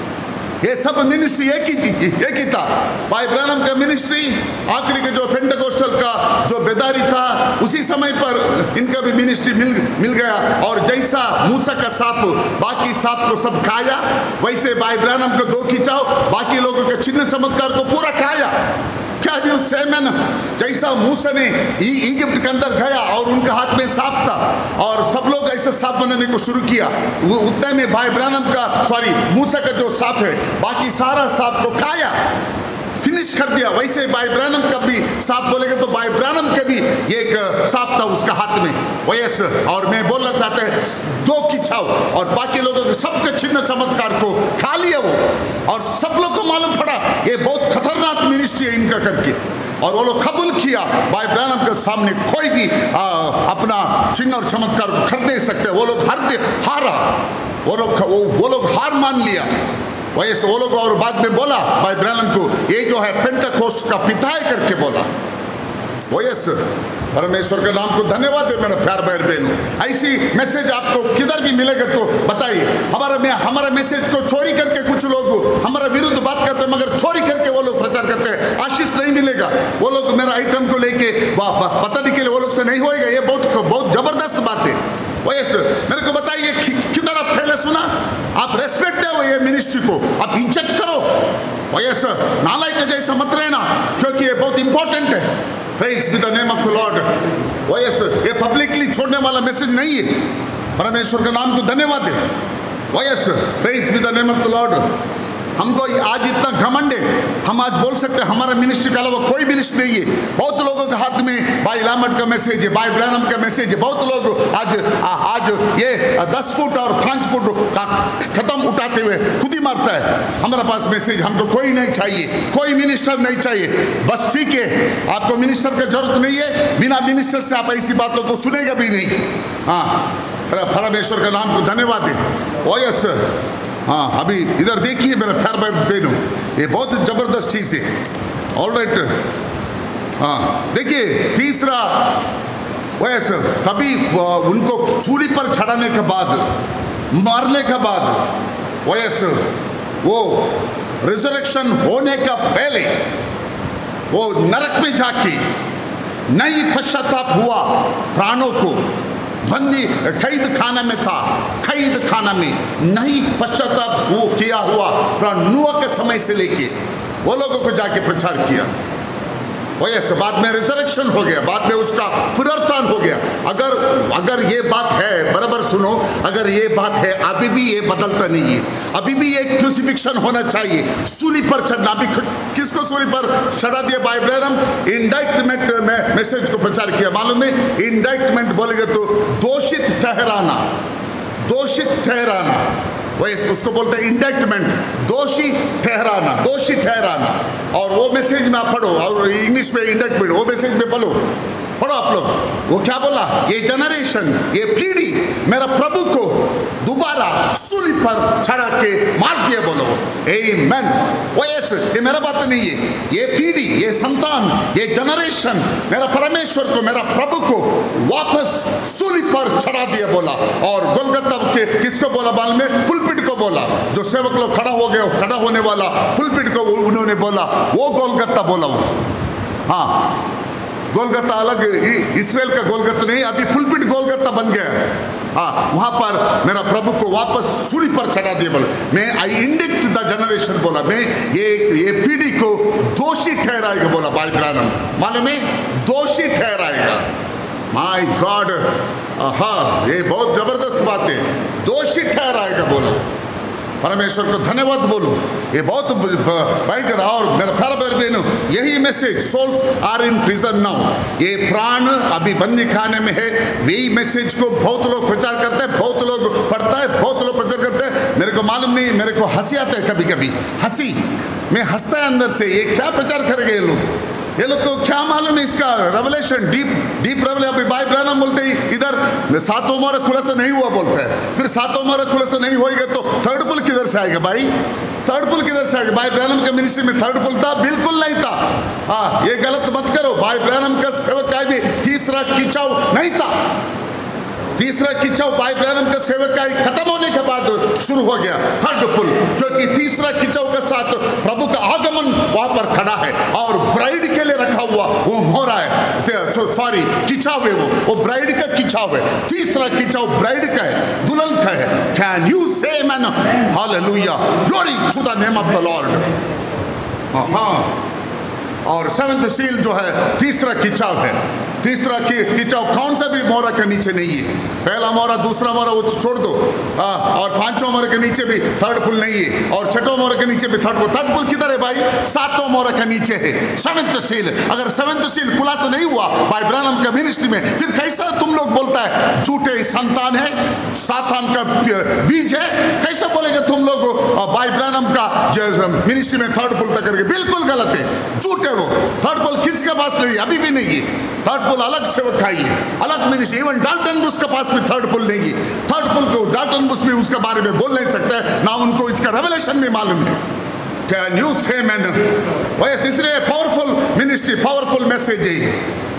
ये सब मिनिस्ट्री एक ही था। भाई ब्रैनम का मिनिस्ट्री आखिरी के जो पेंटेकोस्टल का जो बेदारी था उसी समय पर इनका भी मिनिस्ट्री मिल गया। और जैसा मूसा का सांप बाकी सांप को सब खाया, वैसे भाई ब्रैनम को 2 खिंचाव बाकी लोगों के चिन्ह चमत्कार को पूरा खाया। क्या जो सेमन जैसा मूसा ने इजिप्ट के अंदर गया और उनका हाथ में सांप था और सब लोग ऐसे सांप बनाने को शुरू किया, उतने में भाई ब्रैनम का मूसा का जो सांप है बाकी सारा सांप को खाया, फिनिश कर दिया। वैसे भाई ब्रैनम का भी सांप बोलेगा तो भाई ब्रैनम के भी एक सांप था उसका हाथ में वैसे। और मैं बोलना चाहता है 2 खिंचाव और बाकी लोगों के सबके चिन्ह चमत्कार को खा लिया वो, और सब लोग को मालूम पड़ा ये बहुत खतरनाक मिनिस्ट्री है इनका करके, और वो लोग कबूल किया भाई ब्रैनम के सामने कोई भी अपना चिन्ह और चमत्कार को कर नहीं सकते। वो लोग हारा, वो लोग हार मान लिया। वैसे वो लोग और बाद में बोला भाई ब्रैनम को ये जो है पेंटेकोस्ट का पिता है करके बोला। वैसे परमेश्वर के नाम को धन्यवाद है मेरा प्यार भाई बहनों। ऐसी मैसेज आपको किधर भी मिलेगा तो बताइए। हमारा मैसेज को चोरी करके कुछ लोग हमारा विरुद्ध बात करते हैं, मगर चोरी करके वो लोग प्रचार करते हैं, आशीष नहीं मिलेगा। वो लोग मेरा आइटम को लेके पता नहीं के लिए वो लोग से नहीं होएगा, ये बहुत जबरदस्त बात है। वैसे मेरे को बताइए किधर आप पहले सुना? आप रेस्पेक्ट दो ये मिनिस्ट्री को, आप इज्जत करो। वैसे नालायक के जैसा मत रहना, क्योंकि ये बहुत इंपॉर्टेंट है। Praise be the name of the Lord. वैसे ये पब्लिकली छोड़ने वाला मैसेज नहीं है। परमेश्वर के नाम को धन्यवाद है। वैसे praise be the name of the Lord. हमको आज इतना घमंड है, हम आज बोल सकते हैं हमारा मिनिस्ट्री के अलावा कोई मिनिस्ट्री नहीं है। बहुत लोगों के हाथ में भाई लामट का मैसेज है, भाई ब्रैनम का मैसेज है। बहुत लोग आज ये 10 फुट और 5 फुट का खत्म उठाते हुए खुद ही मारता है। हमारे पास मैसेज, हमको कोई नहीं चाहिए, कोई मिनिस्टर नहीं चाहिए। बस ठीक है, आपको मिनिस्टर की जरूरत नहीं है, बिना मिनिस्टर से आप ऐसी बातों को सुनेगा भी नहीं। हाँ, परमेश्वर का नाम को धन्यवाद है। ओयस हाँ, अभी इधर देखिए मेरा प्यार भाई बहनों, ये बहुत जबरदस्त चीज है। ऑलराइट, हाँ देखिए तीसरा वैसे तभी उनको सूली पर चढ़ाने के बाद, मारने के बाद वैसे वो रिजरेक्शन होने का पहले वो नरक में जाके नहीं पश्चाताप हुआ, प्राणों को बंदी कैद खाना में था, कैद खाना में नहीं पश्चाताप वो किया हुआ नूह के समय से लेके वो लोगों को जाके प्रचार किया। वैसे बाद में रिजरेक्शन हो गया, बाद में उसका पुनरुत्थान हो गया। अगर ये बात है, बराबर सुनो, अगर ये बात है अभी भी ये बदलता नहीं है। अभी भी एक क्रूसिफिक्शन होना चाहिए, सूली पर चढ़ना। अभी किसको सूली पर चढ़ा दिया भाई ब्रैनम? इंडाइटमेंट में मैसेज को प्रचार किया, मालूम है? इंडाइटमेंट बोलेंगे तो दोषित ठहराना, दोषित ठहराना, वैसे उसको बोलते हैं इंडाइटमेंट, दोषी ठहराना, दोषी ठहराना। और वो मैसेज में आप पढ़ो, और इंग्लिश में इंडाइटमेंट, वो मैसेज में पढ़ो आप लोग। वो क्या बोला? ये जनरेशन, ये पीढ़ी मेरा प्रभु को दोबारा सूली पर चढ़ा के मार दिया। बोलो आमेन। वो ये मेरा बात नहीं है, ये पीढ़ी, ये संतान, ये जनरेशन मेरा परमेश्वर को, मेरा प्रभु को वापस सूली पर चढ़ा दिया बोला। और गोलगत्ता के किसको बोला मालूम है? पुलपिट को बोला। जो सेवक लोग खड़ा हो गए, खड़ा होने वाला पुलपिट को उन्होंने बोला, वो गोलगत्ता बोला वो। हाँ, गोलगत्ता अलग, इस्राएल का गोलगत्ता नहीं, अभी पुलपिट गोलगत्ता बन गया। हाँ, वहां पर मेरा प्रभु को वापस सूली पर चढ़ा दिया बोला। मैं आई इंडिक्ट द जनरेशन बोला, मैं ये पीढ़ी को दोषी ठहराएगा बोला भाई ब्रानम। मालूम है, दोषी ठहराएगा। माय गॉड, हाँ, ये बहुत जबरदस्त बात है, दोषी ठहराएगा बोलो। परमेश्वर को धन्यवाद बोलो, ये बहुत भयंकर। और मेरा प्यारा बहनों, यही message, souls are in prison now, ये प्राण अभी बंदी खाने में है। यही मैसेज को बहुत लोग प्रचार करते हैं, बहुत लोग पढ़ता है, बहुत लोग प्रचार करते हैं। मेरे को मालूम नहीं, मेरे को हंसी आता है कभी कभी, हंसी मैं हंसता है अंदर से। ये क्या प्रचार करेंगे ये लोग को क्या मालूम है इसका रेवलेशन, डीप रेवलेशन। अभी भाई ब्रानम बोलते ही इधर सातों मोहर खुलासा नहीं हुआ बोलता है, फिर सातों मोहर खुलासा नहीं होएगा तो थर्ड पुल किधर से आएगा भाई? थर्ड पुल किधर से आएगा? भाई ब्रानम के मिनिस्ट्री में थर्ड पुल था? बिल्कुल नहीं था। हाँ, ये गलत मत करो। भाई ब्रानम का सेवक का भी तीसरा खिंचाव नहीं था। तीसरा खिंचाव भाई ब्रानम का सेवक का खत्म होने के बाद शुरू हो गया थर्ड पुल, क्योंकि तीसरा खिंचाव के साथ प्रभु का आगमन वहां पर खड़ा है और ब्राइड के लिए रखा हुआ वो मोहरा है, सॉरी खिंचाव है, वो ब्राइड का खिंचाव है। तीसरा खिंचाव ब्राइड का है, दुल्हन का है। Can you say amen? Hallelujah, glory to the name of the Lord. हाँ, और सेवंथ सील जो है तीसरा खिंचाव है। तीसरा खिंचाव कौन सा भी मोहरा के नीचे नहीं है। पहला मोहरा, दूसरा मोहरा वो छोड़ दो, और पांचों मोहरा के नीचे भी थर्ड पुल नहीं है, और छठों मोहरा के नीचे भी थर्ड पुल। थर्ड पुल किधर है भाई? सातों मोहरा के नीचे है सेवंथ सील। अगर सेवंथ सील खुलासा नहीं हुआ भाई ब्रानम का मिनिस्ट्री में, फिर कैसा तुम लोग बोलता है झूठे संतान है, सातान का बीज है? कैसे बोलेंगे तुम लोग भाई ब्रानम का मिनिस्ट्री में थर्ड पुल तक करके? बिल्कुल गलत है, झूठ है वो। थर्ड पुल किसके पास नहीं है? अभी भी नहीं है। थर्ड पुल अलग सेवक खाई है, अलग मिनिस्ट्री। इवन डाल्टन बुश के पास भी थर्ड पुल नहीं है। थर्ड पुल को डाल्टन बुश भी उसके बारे में बोल नहीं सकते, ना उनको इसका रेवलेशन भी मालूम है। कैन यू से आमेन? वैसे इसलिए पावरफुल मिनिस्ट्री, पावरफुल मैसेज है।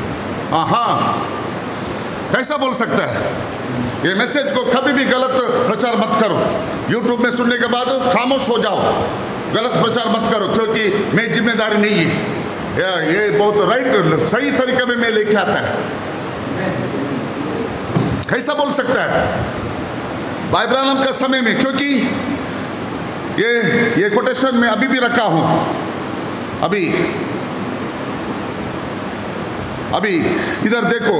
हाँ, कैसा बोल सकता है? ये मैसेज को कभी भी गलत प्रचार मत करो। यूट्यूब में सुनने के बाद खामोश हो जाओ, गलत प्रचार मत करो, क्योंकि मैं जिम्मेदारी नहीं है। ये बहुत राइट, सही तरीके में मैं लेके आता है। कैसा बोल सकता है भाई ब्रानम का समय में? क्योंकि ये कोटेशन में अभी भी रखा हूं। अभी इधर देखो,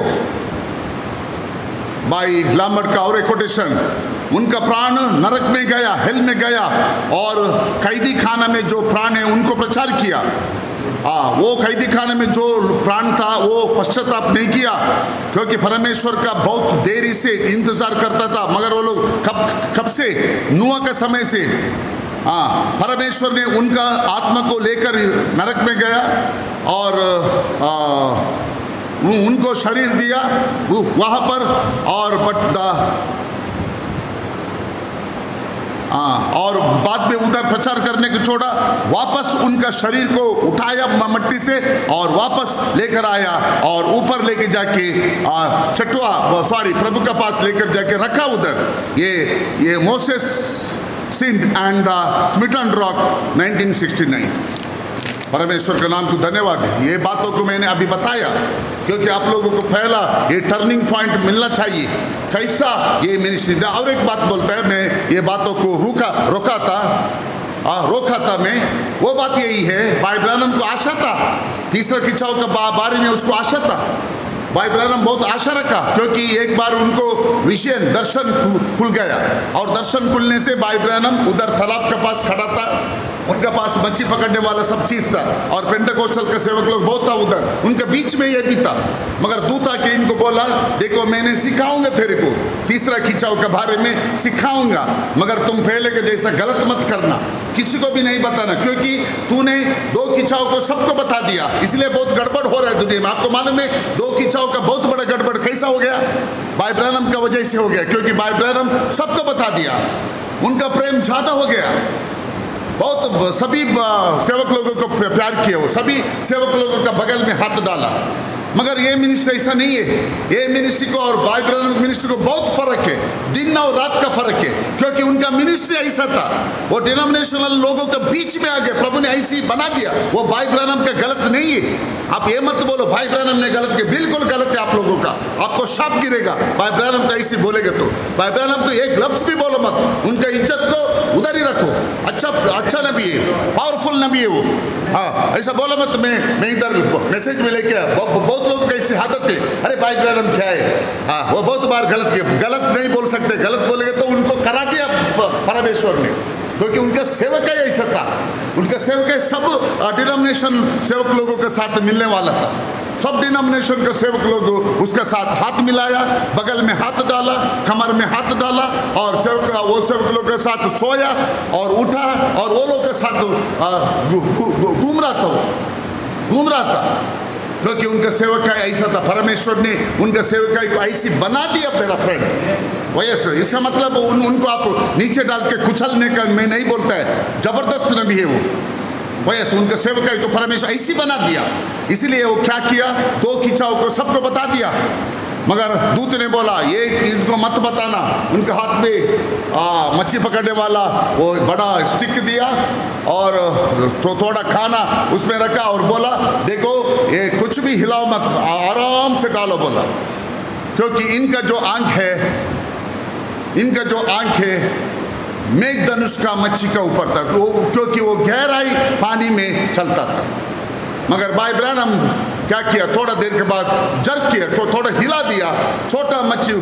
भाई लामट का और एक कोटेशन, उनका प्राण नरक में गया, हेल में गया, और कैदी खाना में जो प्राण है उनको प्रचार किया। वो कैदी खाने में जो प्राण था वो पश्चाताप नहीं किया, क्योंकि परमेश्वर का बहुत देरी से इंतजार करता था। मगर वो लोग कब से? नूह के समय से। परमेश्वर ने उनका आत्मा को लेकर नरक में गया और उनको शरीर दिया वहां पर, और बाद में उधर प्रचार करने को छोड़ा। वापस उनका शरीर को उठाया मट्टी से और वापस लेकर आया और ऊपर लेके जाके प्रभु के पास लेकर जाके रखा उधर। ये Moses sin and the smitten rock 1969। परमेश्वर के नाम को धन्यवाद है। ये बातों को मैंने अभी बताया क्योंकि आप लोगों को पहला ये टर्निंग पॉइंट मिलना चाहिए, कैसा ये मिनिस्ट्री। और एक बात बोलता है, मैं ये बातों को रोका था मैं। वो बात यही है, भाई ब्रानम को आशा था, तीसरा खिंचाव का बारे में उसको आशा था। भाई ब्रानम बहुत आशा रखा, क्योंकि एक बार उनको विजन दर्शन खुल गया, और दर्शन खुलने से भाई ब्रानम उधर तालाब के पास खड़ा था। उनके पास मच्छी पकड़ने वाला सब चीज था, और पेंटेकोस्टल के सेवक लोग बहुत था उधर, उनके बीच में ये भी था। मगर दूत आके इनको बोला, देखो मैंने सिखाऊंगा तेरे को, तीसरा खिंचाव के बारे में सिखाऊंगा, मगर तुम पहले के जैसा गलत मत करना, किसी को भी नहीं बताना, क्योंकि तूने दो खिंचाव को सबको बता दिया, इसलिए बहुत गड़बड़ हो रहा है दुनिया में। आपको मालूम है 2 खिंचाव का बहुत बड़ा गड़बड़ कैसा हो गया? भाई ब्रैनम का वजह से हो गया, क्योंकि भाई ब्रैनम सबको बता दिया, उनका प्रेम ज़्यादा हो गया, बहुत सभी सेवक लोगों को प्यार किया, वो सभी सेवक लोगों का बगल में हाथ डाला। मगर ये मिनिस्ट्री ऐसा नहीं है। ये मिनिस्ट्री को और भाई ब्रैनम मिनिस्ट्री को बहुत फर्क है, दिन और रात का फर्क है, क्योंकि उनका मिनिस्ट्री ऐसा था, वो डिनोमिनेशनल लोगों के बीच में आ गया, प्रभु ने ऐसी बना दिया। वो भाई ब्रैनम का गलत नहीं है। आप ये मत बोलो भाई ब्रैनम ने गलत किया, बिल्कुल गलत है आप लोगों का, आपको शाप गिरेगा भाई ब्रैनम का ऐसी बोलेगे तो। भाई ब्रैनम तो एक लफ्ज भी बोलो मत, उनका इज्जत को उधर ही रखो। अच्छा नबी है, पावरफुल नबी है वो। हाँ, ऐसा बोलो मत मैं इधर मैसेज में लेके बहुत लोग का ऐसी आदत है, अरे भाई ब्रैनम क्या है, हाँ वो बहुत बार गलत किया। गलत नहीं बोल सकते, गलत बोलेंगे तो उनको करा दिया परमेश्वर ने, क्योंकि उनका सेवक है ऐसा था। उनका सेवक है सब डिनोमिनेशन सेवक लोगों के साथ मिलने वाला था। सब डिनोमिनेशन के सेवक लोग उसके साथ हाथ मिलाया, बगल में हाथ डाला, कमर में हाथ डाला, और वो सेवक लोग के साथ सोया और उठा, और वो लोग के साथ घूम रहा था, क्योंकि उनका सेवकाई ऐसा था। परमेश्वर ने उनका सेवकाई को ऐसी बना दिया मेरा फ्रेंड। वैसे इसका मतलब उनको आप नीचे डाल के कुचलने का मैं नहीं बोलता है, जबरदस्त नबी है वो। वैसे उनका सेवकाई को परमेश्वर ऐसी बना दिया, इसलिए वो क्या किया, 2 खिंचाव को सबको बता दिया। मगर दूत ने बोला ये इनको मत बताना। उनके हाथ में मच्छी पकड़ने वाला वो बड़ा स्टिक दिया, और तो थोड़ा खाना उसमें रखा, और बोला देखो ये कुछ भी हिलाओ मत, आराम से डालो बोला, क्योंकि इनका जो आंख है मेघधनुष का मच्छी का ऊपर था, क्योंकि वो गहराई पानी में चलता था। मगर भाई ब्रैनम क्या किया, थोड़ा देर के बाद जर्क किया, थोड़ा हिला दिया, छोटा मच्छी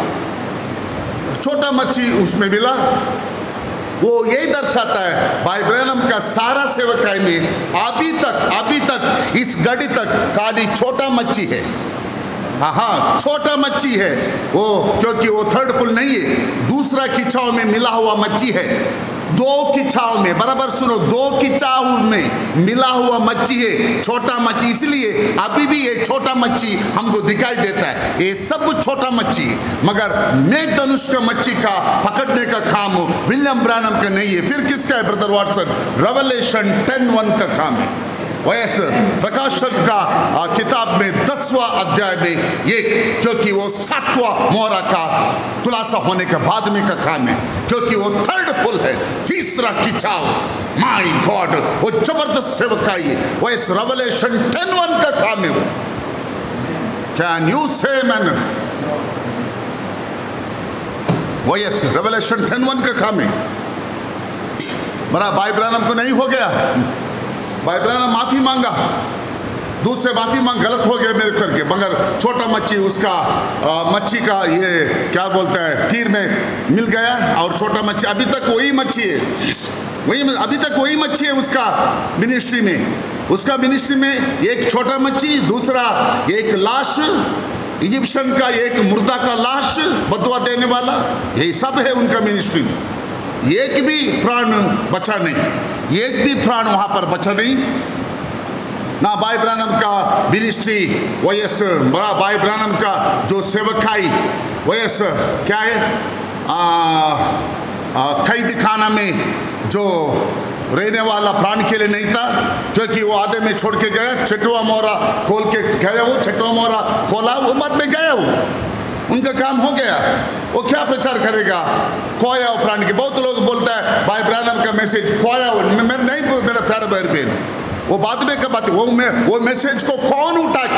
उसमें मिला। वो यही दर्शाता है भाई ब्रैनम का सारा सेवकाई में अभी तक इस घड़ी तक खाली छोटा मच्छी है। हाँ, छोटा मच्छी है वो, क्योंकि वो थर्ड पुल नहीं है, दूसरा खिंचाव में मिला हुआ मच्छी है। 2 खिंचाव में, बराबर सुनो, 2 खिंचाव में मिला हुआ मच्छी है, छोटा मच्छी। इसलिए अभी भी ये छोटा मच्छी हमको दिखाई देता है, ये सब छोटा मच्छी है। मगर मेघधनुष का मच्छी का पकड़ने का काम विलियम ब्रैनम का नहीं है। फिर किसका है ब्रदर वाटसन? रेवलेशन 10:1 का काम है। वैसे प्रकाशन का किताब में 10वां अध्याय में ये, क्योंकि वो 7वां मोहरा का खुलासा होने के बाद में का काम है, क्योंकि वो थर्ड पुल है, तीसरा खिंचाव। माय गॉड, वो जबरदस्त सेवकाई है। वैसे रेवलेशन 10:1 का काम है वो। Can you say amen? वैसे रेवलेशन 10:1 का काम है। मेरा भाई ब्रैनम को नहीं हो गया, भाई ब्रैनम माफी मांगा, दूध से माफी मांग, गलत हो गया मेरे करके। मगर छोटा मच्छी उसका मच्छी का ये क्या बोलता है, तीर में मिल गया, और छोटा मच्छी अभी तक वही मच्छी है, अभी तक वही मच्छी है उसका मिनिस्ट्री में। एक छोटा मच्छी, दूसरा एक लाश, इजिप्शियन का एक मुर्दा का लाश बदवा देने वाला, यही सब है उनका मिनिस्ट्री में। एक भी प्राण बचा नहीं, एक भी प्राण वहां पर बचा नहीं ना। भाई ब्रैनम का मिनिस्ट्री वैस, भाई ब्रैनम का जो सेवकाई वैस क्या है, कैदी खाना में जो रहने वाला प्राण के लिए नहीं था, क्योंकि वो आधे में छोड़ के गया। 6वां मोहरा खोल के गया, वो 6वां मोहरा खोला, वो मत में गया, वो उनका काम हो गया। वो क्या प्रचार करेगा, खोया हो प्राण के। बहुत लोग बोलता है भाई ब्रैनम का मैसेज खोया हो, मैं नहीं, मेरा प्यारा भाई बहन, वो बाद में कब बात, वो मैसेज को कौन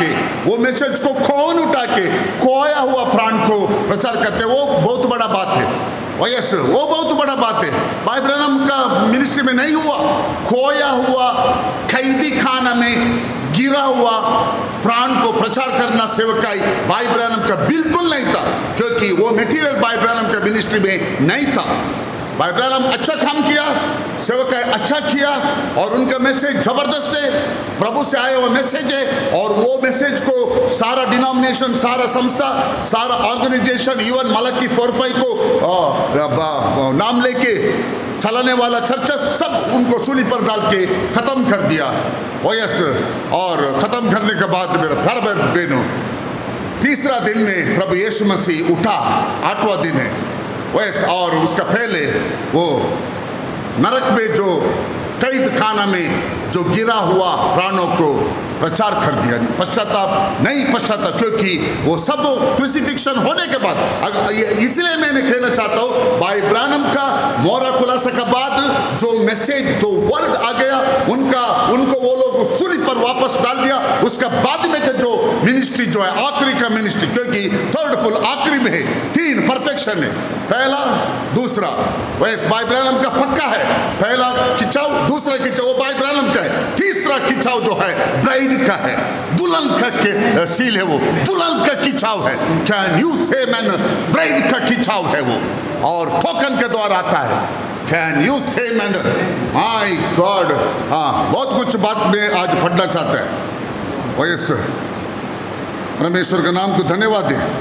उठा के खोया हुआ प्राण को प्रचार करते, वो बहुत बड़ा बात है। वैसे वो बहुत बड़ा बात है। भाई ब्रैनम का मिनिस्ट्री में नहीं हुआ, खोया हुआ कैदी खाना में गिरा हुआ प्राण को प्रचार करना सेवकाई भाई ब्रैनम का बिल्कुल नहीं था, क्योंकि वो मटेरियल भाई ब्रैनम का मिनिस्ट्री में नहीं था। भाई ब्रैनम अच्छा काम किया, सेवकाई अच्छा किया, और उनका मैसेज जबरदस्त है, प्रभु से आया हुआ मैसेज है। और वो मैसेज को सारा डिनोमिनेशन, सारा संस्था, सारा ऑर्गेनाइजेशन, इवन मलकी 4-5 को नाम लेके चलाने वाला चर्चा, सब उनको सूली पर डाल के खत्म कर दिया। और खत्म करने के बाद मेरा प्यारा बहनों, तीसरा दिन में प्रभु यीशु मसीह उठा, 8वां दिन है वैसे, और उसका पहले वो नरक में जो कैद खाना में जो गिरा हुआ प्राणों को प्रचार कर दिया। पश्चाताप नहीं पश्चाताप, क्योंकि वो सब क्रूसिफिक्शन होने के बाद, इसलिए मैंने कहना चाहता हूँ भाई ब्रानम का मोहरा खुलासा के बाद जो मैसेज, जो वर्ड आ गया उनको वो लोग सूली पर वापस डाल दिया। उसका बाद में का जो मिनिस्ट्री जो है, आखिरी का मिनिस्ट्री, क्योंकि थर्ड पुल आखिरी में है, 3 परफेक्शन है, पहला दूसरा वैसे भाई ब्रानम का पक्का है, पहला खिंचाव, दूसरा खिंचाव वो भाई ब्रानम का है, तीसरा खिंचाव जो है ब्राइड का है, दुल्हन का सील है, वो दुल्हन का खिंचाव है। Can you say amen, bride का खिंचाव है वो, और टोकन के द्वारा आता है। Can you say amen, my God. हाँ, बहुत कुछ बात में आज पढ़ना चाहता है। वैसे परमेश्वर के नाम को धन्यवाद दे।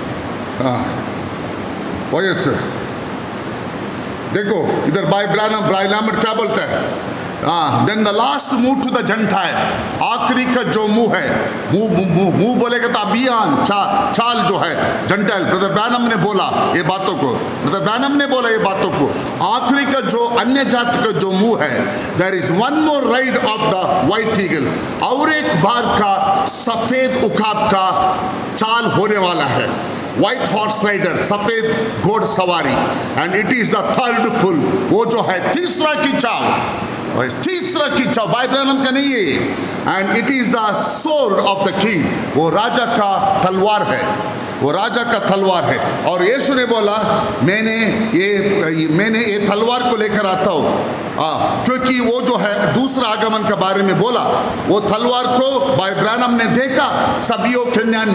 वैसे देखो इधर भाई ब्रायनाम क्या बोलता है, then the last move to the gentile, आखिरी का जो मुंह है, मुंह बोलेगा तो अभियान चाल जो है जेंटाइल। ब्रदर ब्रानम ने बोला ये बातों को, आखिरी का जो अन्य जाति का जो मुंह है, there is one more ride of the white eagle, और एक बार का सफेद उकाब का चाल होने वाला है। व्हाइट हॉर्स राइडर, सफेद घोड़सवारी, and it is the third pull, वो जो है तीसरा खिंचाव भाई ब्रानम का नहीं है। And it is the sword of the king, वो राजा का तलवार है, और यीशु ने बोला मैंने ये तलवार को लेकर आता हूँ, क्योंकि वो जो है दूसरा आगमन के बारे में बोला, वो तलवार को भाई ब्रानम ने देखा सबियो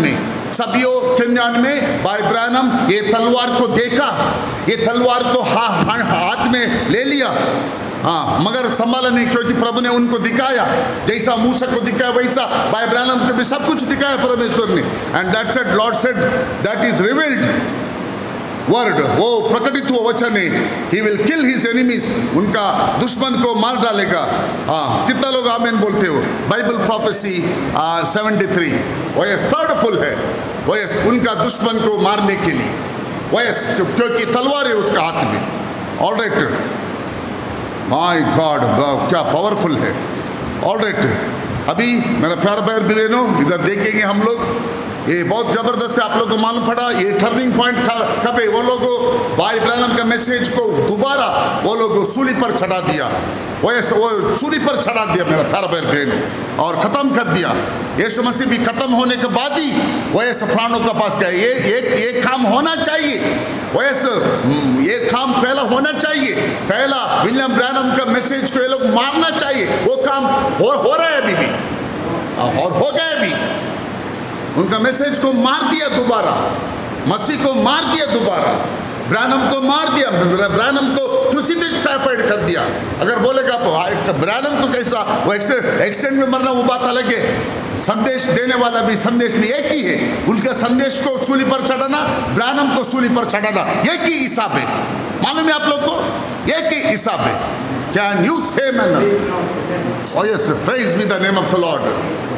केन्यान में भाई ब्रानम ये तलवार को देखा, ये तलवार को हाथ में ले लिया, मगर संभाला नहीं, क्योंकि प्रभु ने उनको दिखाया, जैसा मूसा को दिखाया वैसा भाई ब्रानम को भी सब कुछ दिखाया परमेश्वर ने। And that said Lord said that is revealed word, वो प्रकटित हुआ वचन है, he will kill his enemies, उनका दुश्मन को मार डालेगा। कितना लोग आमीन बोलते हो? बाइबल प्रोफेसी 73 वयस थर्ड पुल है, वयस उनका दुश्मन को मारने के लिए, वयस क्योंकि तलवार है उसका हाथ में। ऑल राइट, माय गॉड क्या पावरफुल है। ऑल राइट, अभी मेरा प्यार भाई बिलेनो इधर देखेंगे हम लोग, ये बहुत जबरदस्त है, आप लोग को मालूम पड़ा ये टर्निंग पॉइंट कब है। वो लोग भाई ब्रानम का मैसेज को दोबारा वो लोग सूली पर चढ़ा दिया, वो सूली पर चढ़ा दिया मेरा प्यार भाई बहन, और ख़त्म कर दिया। यीशु मसीह भी ख़त्म होने के बाद ही वैसे प्राणों के पास गए। ये काम होना चाहिए, वैसे ये काम पहला होना चाहिए, पहला विलियम ब्रानम का मैसेज को ये लोग मारना चाहिए। वो काम हो रहा है अभी भी, और हो गया भी। उनका मैसेज को मार दिया दोबारा, मसीह को मार दिया दोबारा, ब्रानम को मार दिया, ब्रानम को क्रूसिफाइड कर दिया। अगर बोलेगा ब्रानम को कैसा वो एक्सटेंड में मरना, वो बात अलग है। संदेश देने वाला भी संदेश भी एक ही है, उनका संदेश को सूली पर चढ़ाना, ब्रानम को सूली पर चढ़ाना एक ही हिसाब है। मालूम है आप लोग को, एक ही हिसाब है। Can you say amen? Oh yes, praise be the name of the Lord.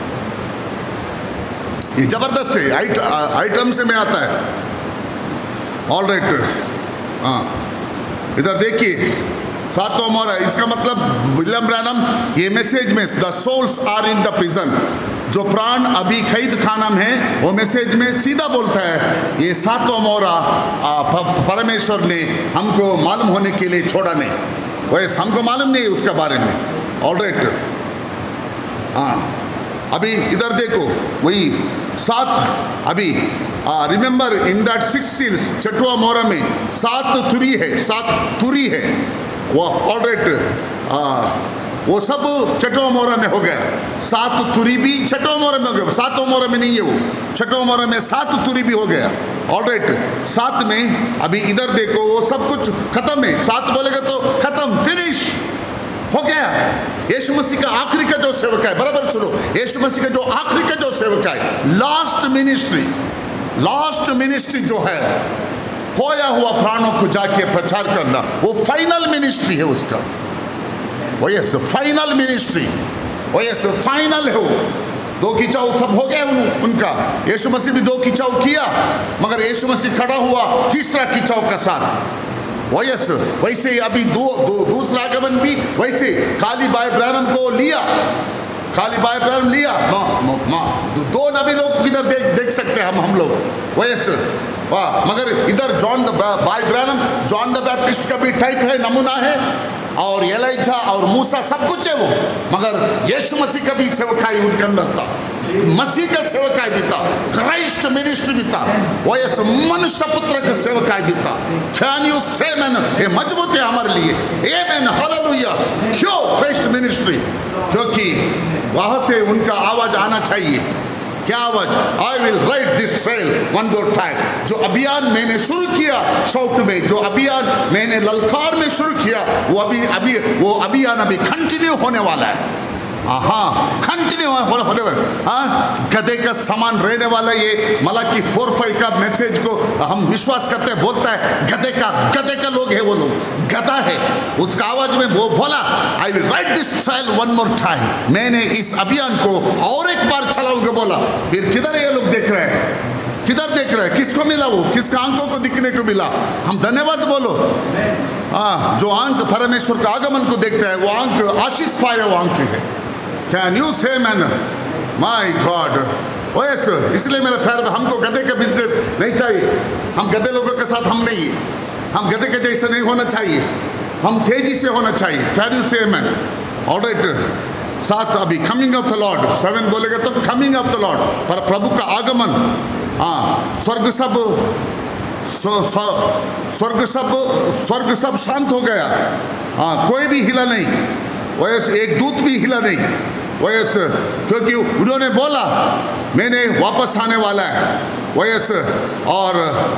ये जबरदस्त है, आइटम से में आता है। ऑल राइट, इधर देखिए 7वां मोहरा, इसका मतलब विलियम ब्रानम ये मैसेज में the souls are in the prison, जो प्राण अभी कैद खाना में है, वो मैसेज में सीधा बोलता है ये 7वां मोहरा परमेश्वर ने हमको मालूम होने के लिए छोड़ा नहीं, वैसे हमको मालूम नहीं है उसके बारे में। ऑल राइट, अभी इधर देखो वही 7, अभी रिमेंबर इन दैट 6 सील्स, 6वां मोहरा में 7 तुरी है वो। ऑल राइट, वो सब 6वां मोहरा में हो गया। 7 तुरी भी 6वां मोहरा में हो गया, 7वां मोहरा में नहीं है वो, 6वां मोहरा में 7 तुरी भी हो गया। ऑल राइट, 7 में अभी इधर देखो वो सब कुछ खत्म है। 7 बोलेगा तो खत्म, फिनिश हो गया। यीशु मसीह का आखिरी का जो सेवक है, बराबर सुनो, यीशु मसीह का जो आखिरी का जो सेवक है, लास्ट मिनिस्ट्री जो है, खोया हुआ प्राणों को जाके प्रचार करना, वो फाइनल मिनिस्ट्री है उसका। वो यस फाइनल मिनिस्ट्री, वो यस फाइनल है वो। दो खिंचाव सब हो गया उनका। यीशु मसीह भी दो खिंचाव किया, मगर यीशु मसीह खड़ा हुआ तीसरा खिंचाव का साथ। वैसे अभी दूसरा आगमन भी वैसे खाली भाई ब्रैनम को लिया, खाली भाई ब्रैनम लिया। दो नबी लोग इधर देख सकते हैं हम लोग वैसे। वाह, मगर इधर भाई ब्रैनम जॉन द बैप्टिस्ट का भी टाइप है, नमूना है, और एलिजा और मूसा सब कुछ है वो, मगर यीशु मसीह का भी सेवकाई उनके अंदर था, मसीह का सेवकाई भी था, क्राइस्ट मिनिस्ट्री भी था, वो ये मनुष्य पुत्र का सेवकाई भी था। कैन यू से मैन, ये मजबूत है हमारे लिए, आमेन, हालेलुया। क्यों क्राइस्ट मिनिस्ट्री? क्योंकि वहां से उनका आवाज आना चाहिए। क्या आवाज? I will write this trail one more time. जो अभियान मैंने शुरू किया शाउट में, जो अभियान मैंने ललकार में शुरू किया, वो अभियान अभी कंटिन्यू होने वाला है। हाँ, कंटिन्यू होने वाला। हाँ, गधे का समान रहने वाला ये मलाकी 4:5 का मैसेज को हम विश्वास करते हैं। बोलता है गधे का लोग है, वो लोग गधा है। उसका आवाज में वो बोला, I will write this trial one more time. मैंने इस अभियान को और एक बार चलाऊंगा बोला। फिर किधर ये लोग देख रहे हैं? किधर देख रहे हैं? किसको मिला? वो किसका आंखों को दिखने को मिला? हम धन्यवाद बोलो। हाँ, जो आंख परमेश्वर का आगमन को देखता है, वो आंख आशीष पाए वो आंख है। Can you say man? My God. इसलिए मेरा प्यार, हमको गधे का बिजनेस नहीं चाहिए। हम गधे लोगों के साथ हम नहीं, हम गधे के जैसे नहीं होना चाहिए, हम तेजी से होना चाहिए। Can you say man? All right. साथ अभी कमिंग ऑफ द लॉर्ड 7 बोलेगा तो कमिंग ऑफ द लॉर्ड, पर प्रभु का आगमन। हाँ, स्वर्ग सब शांत हो गया। हाँ, कोई भी हिला नहीं, वैसे एक दूत भी हिला नहीं वैसे, क्योंकि उन्होंने बोला मैंने वापस आने वाला है वैसे। और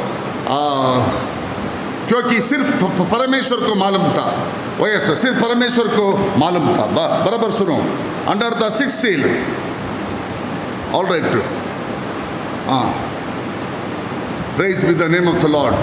क्योंकि सिर्फ परमेश्वर को मालूम था वैसे, सिर्फ परमेश्वर को मालूम था। बराबर सुनो, under the 6th seal। All right, हाँ, praise be the name of the Lord.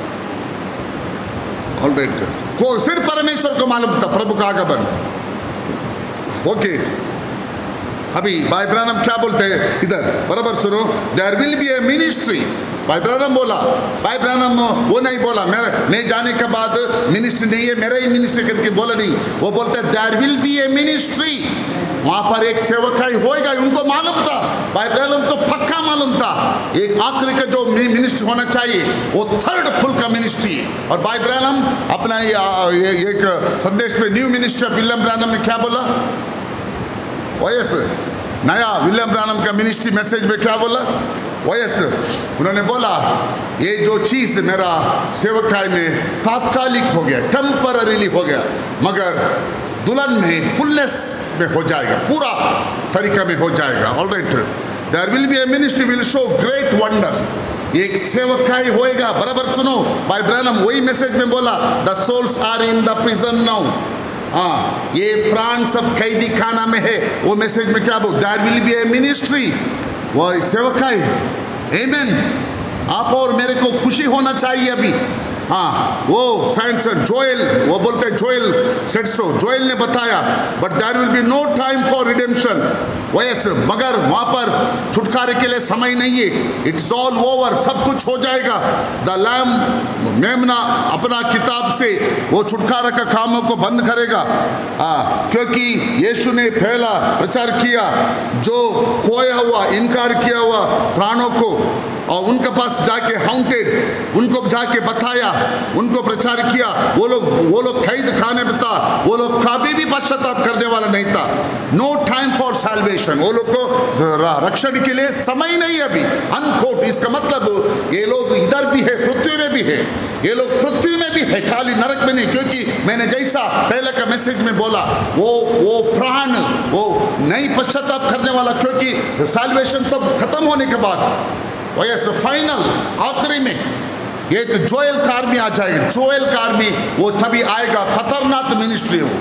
All right, को सिर्फ परमेश्वर को मालूम था प्रभु का आगमन। ओके, अभी भाई ब्रानम क्या बोलते हैं इधर? बराबर सुनो, there will be a ministry. भाई ब्रानम बोला, भाई ब्रानम वो नहीं बोला मैं जाने के बाद मिनिस्ट्री नहीं है, मेरा ही मिनिस्ट्री करके बोला नहीं। वो बोलते हैं there will be a ministry, वहां पर एक सेवकाई होएगा। उनको मालूम था, भाई ब्रानम को पक्का मालूम था एक आखिरी का जो मिनिस्ट्री होना चाहिए वो 3rd फुल का मिनिस्ट्री है। और भाई ब्रानम अपना एक संदेश में new ministry of William Branham में क्या बोला? नया विलियम ब्रानम का मिनिस्ट्री मैसेज में क्या बोला? उन्होंने बोला ये जो चीज़ मेरा सेवकाई में तात्कालिक हो गया, टेम्पररीली हो गया, मगर दुल्हन में फुलनेस में हो जाएगा, पूरा तरीका में हो जाएगा। All right, there will be a ministry will show great wonders. एक सेवकाई होएगा। बराबर सुनो, भाई ब्रानम वही मैसेज में बोला, the souls are in the prison now. हाँ, ये प्राण सब कैदी खाना में है। वो मैसेज में क्या बोल? There will be a ministry, वो सेवकाई। आमेन। आप और मेरे को खुशी होना चाहिए अभी। हाँ, वो साइंस जोएल, वो बोलते हैं जोएल सेड सो, जोएल ने बताया, but there will be no time for redemption. वैसे मगर वहाँ पर छुटकारे के लिए समय नहीं है। इट्स ऑल ओवर, सब कुछ हो जाएगा। द लैम मेमना अपना किताब से वो छुटकारा का कामों को बंद करेगा। क्योंकि यीशु ने पहला प्रचार किया, जो खोया हुआ, इनकार किया हुआ प्राणों को, और उनके पास जाके हाउंटेड, उनको जाके बताया, उनको प्रचार किया। वो लोग कैद खाने में था, वो लोग कभी भी पश्चाताप करने वाला नहीं था। नो टाइम फॉर सैल्वेशन, वो लोग को रक्षण के लिए समय नहीं अभी। अनकोट, इसका मतलब ये लोग इधर भी है, पृथ्वी में भी है, ये लोग पृथ्वी में भी है, खाली नरक में नहीं। क्योंकि मैंने जैसा पहले का मैसेज में बोला, वो प्राण वो नहीं पश्चाताप करने वाला, क्योंकि सैल्वेशन सब खत्म होने के बाद वैसे फाइनल आखिरी में ये तो जोएल कार्मी आ जाएगा। जोएल कार्मी वो तभी आएगा, खतरनाक मिनिस्ट्री है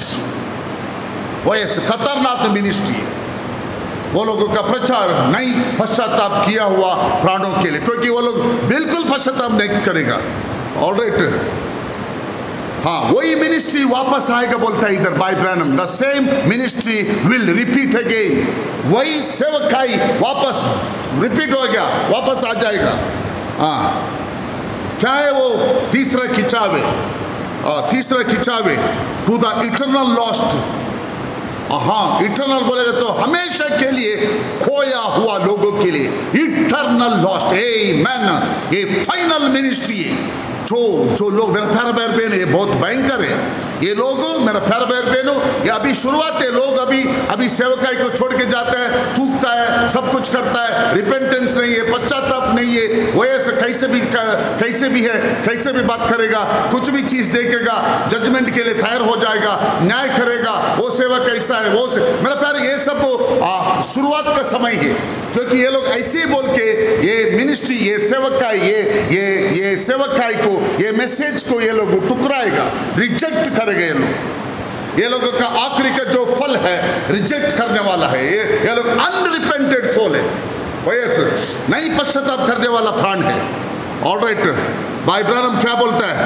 वो ऐसे खतरनाक मिनिस्ट्री है। वो लोगों का प्रचार नहीं पश्चाताप किया हुआ प्राणों के लिए, क्योंकि वो लोग बिल्कुल पश्चाताप नहीं करेगा। ऑलराइट, हाँ, वही मिनिस्ट्री वापस आएगा बोलता है इधर भाई Branham. The same ministry will repeat again. वही सेवकाई वापस रिपीट हो गया, वापस आ जाएगा। हाँ, क्या है वो तीसरा खिंचाव है? तीसरा खिंचाव है टू द इटर्नल लॉस्ट। हाँ, इटर्नल बोलेगा तो हमेशा के लिए खोया हुआ लोगों के लिए इटर्नल लॉस्ट। आमेन। ये फाइनल मिनिस्ट्री है। जो लोग, मेरा प्यारा भाई बहन, ये बहुत भयंकर है। ये लोग, मेरा प्यारा भाई बहनों, ये अभी शुरुआत है। लोग अभी सेवकाई को छोड़ के जाता है, थूकता है, सब कुछ करता है, रिपेंटेंस नहीं है, पश्चाताप नहीं है। वो ऐसे कैसे भी है, कैसे भी बात करेगा, कुछ भी चीज़ देखेगा, जजमेंट के लिए तैयार हो जाएगा, न्याय करेगा। वो सेवक कैसा है, वो मेरा प्यारा, ये सब शुरुआत का समय है। क्योंकि ये लोग ऐसे ही बोल के ये मिनिस्ट्री, ये सेवकाई, ये सेवकाई को, ये मैसेज को ये लोग टुकराएगा, रिजेक्ट करेगा। ये लोगों का आखिरी का जो फल है रिजेक्ट करने वाला है। ये लोग अनरिपेंटेड सोल है, नहीं पश्चाताप करने वाला प्राण है। ऑलराइट, भाई ब्रैनम क्या बोलता है?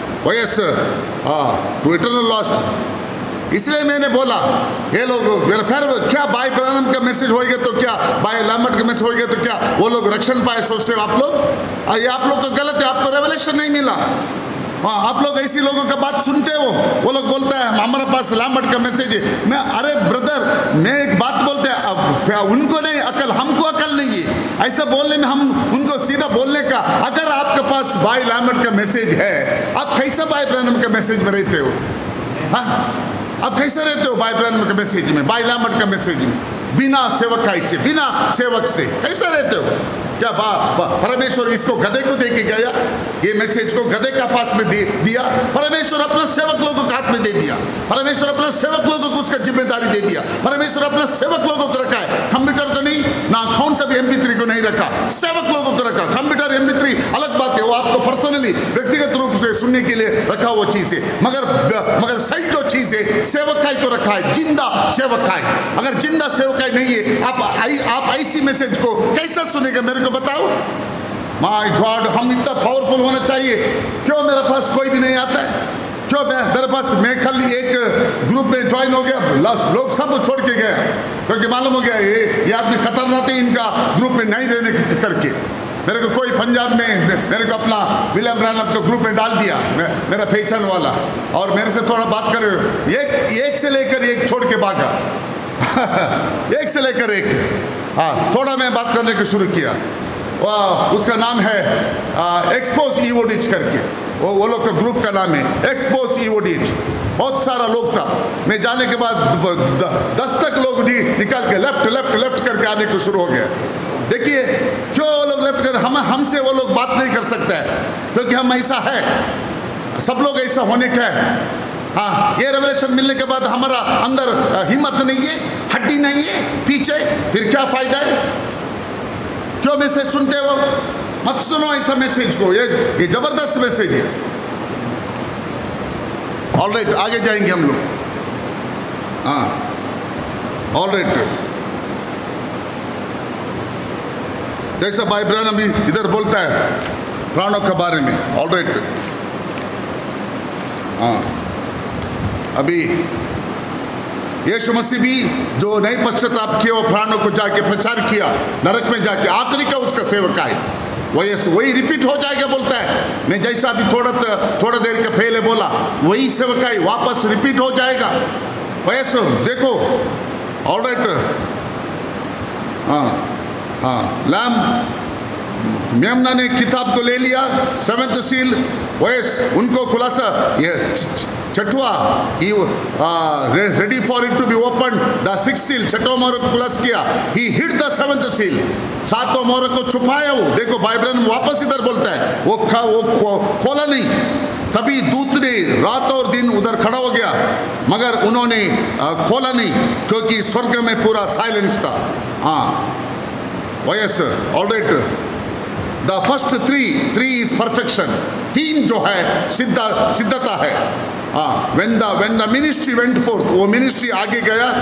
To eternal lost. इसलिए मैंने बोला ये लोग, मेरा फिर क्या भाई ब्रैनम का मैसेज होएगा तो क्या, भाई लामट का मैसेज होएगा तो क्या वो लोग रक्षण पाए सोचते हो आप लोग? ये आप लोग तो गलत है, आपको रेवलेशन नहीं मिला। हाँ, आप लोग ऐसी लोगों का बात सुनते हो। वो लोग बोलता है हमारे पास लामट का मैसेज है। मैं, अरे ब्रदर, मैं एक बात बोलते हैं, उनको नहीं अकल, हमको अकल नहीं है ऐसा बोलने में। हम उनको सीधा बोलने का, अगर आपके पास भाई लामट का मैसेज है, आप कैसा भाई ब्रैनम का मैसेज में रहते हो? हाँ, आप कैसे रहते हो भाई ब्रैनम के मैसेज में, भाई लामट का मैसेज में, बिना सेवकाई से, बिना सेवक से कैसे रहते हो? क्या परमेश्वर इसको गधे को दे के गया? ये मैसेज को गधे का पास में दिया? परमेश्वर अपने सेवक लोगों के हाथ में दे दिया। परमेश्वर अपने सेवक लोगों को उसका जिम्मेदारी दे दिया। परमेश्वर अपने सेवक लोगों को रखा है, कंप्यूटर को नहीं, ना कौन सा भी MP3 को नहीं रखा, सेवक लोगों को रखा। कंप्यूटर MP3 अलग बात है, वो आपको पर्सनली व्यक्तिगत रूप से सुनने के लिए रखा वो चीज़ है। मगर सही जो चीज़ है, सेवकाई को रखा है, जिंदा सेवकाई। अगर जिंदा सेवकाई नहीं है, आप ऐसी मैसेज को कैसा सुनेगा? मेरे को बताओ। माय गॉड, हम इतना पावरफुल होना चाहिए। क्यों मेरे पास कोई भी नहीं आता है? क्यों मेरे पास, मैं खाली एक ग्रुप में ज्वाइन हो गया, लोग सब छोड़ के गए क्योंकि मालूम हो गया ये आदमी खतरनाक है, इनका ग्रुप में नहीं रहने करके। मेरे को कोई पंजाब में मेरे को अपना विलियम ब्रैनम को ग्रुप में डाल दिया, मेरा पहचान वाला, और मेरे से थोड़ा बात करे, एक से लेकर एक छोड़ के भागा एक से लेकर एक। हाँ, थोड़ा मैं बात करने को शुरू किया। उसका नाम है एक्सपोज ईवोडिच करके, वो लोग का ग्रुप का नाम है एक्सपोज ईवोडिच। बहुत सारा लोग था। मैं जाने के बाद 10 तक लोग निकाल के लेफ्ट करके आने को शुरू हो गया। देखिए क्यों लोग लेफ्ट कर, हमसे वो लोग बात नहीं कर सकता है क्योंकि हम ऐसा है, सब लोग ऐसा होने का है। हाँ, ये रेवलेशन मिलने के बाद हमारा अंदर हिम्मत नहीं है, हड्डी नहीं है पीछे, फिर क्या फायदा है? क्यों मैसेज सुनते हो? मत सुनो ऐसा मैसेज को, ये जबरदस्त मैसेज है। ऑलराइट, आगे जाएंगे हम लोग। हाँ, ऑलराइट, जैसा भाई ब्रैनम इधर बोलता है प्राणों के बारे में। ऑलराइट, हाँ, अभी यीशु मसीह भी जो नई पश्चाताप किए, वो प्राणों को जाके प्रचार किया, नरक में जाके आखिरी का उसका सेवक आए, वही रिपीट हो जाएगा बोलता है। मैं जैसा अभी थोड़ा देर के पहले बोला, वही सेवकाई वापस रिपीट हो जाएगा। वैसे देखो, ऑलराइट, हाँ, लैम मेमना ने किताब को ले लिया, 7th सील, वैसे उनको खुलासा, ये छठवा, ready for it to be open, the 6th seal, छठवां मोहर को खुलासा किया। He hid the 7th seal, 7वां मोहर को छुपाया। वो देखो भाई ब्रैनम वापस इधर बोलता है, वो खोला नहीं। तभी दूत ने रात और दिन उधर खड़ा हो गया, मगर उन्होंने खोला नहीं क्योंकि स्वर्ग में पूरा साइलेंस था। हाँ, yes, all right, the first three is perfection. 3 जो है सिद्धता है। When the ministry went forth, वो मिनिस्ट्री आगे गया,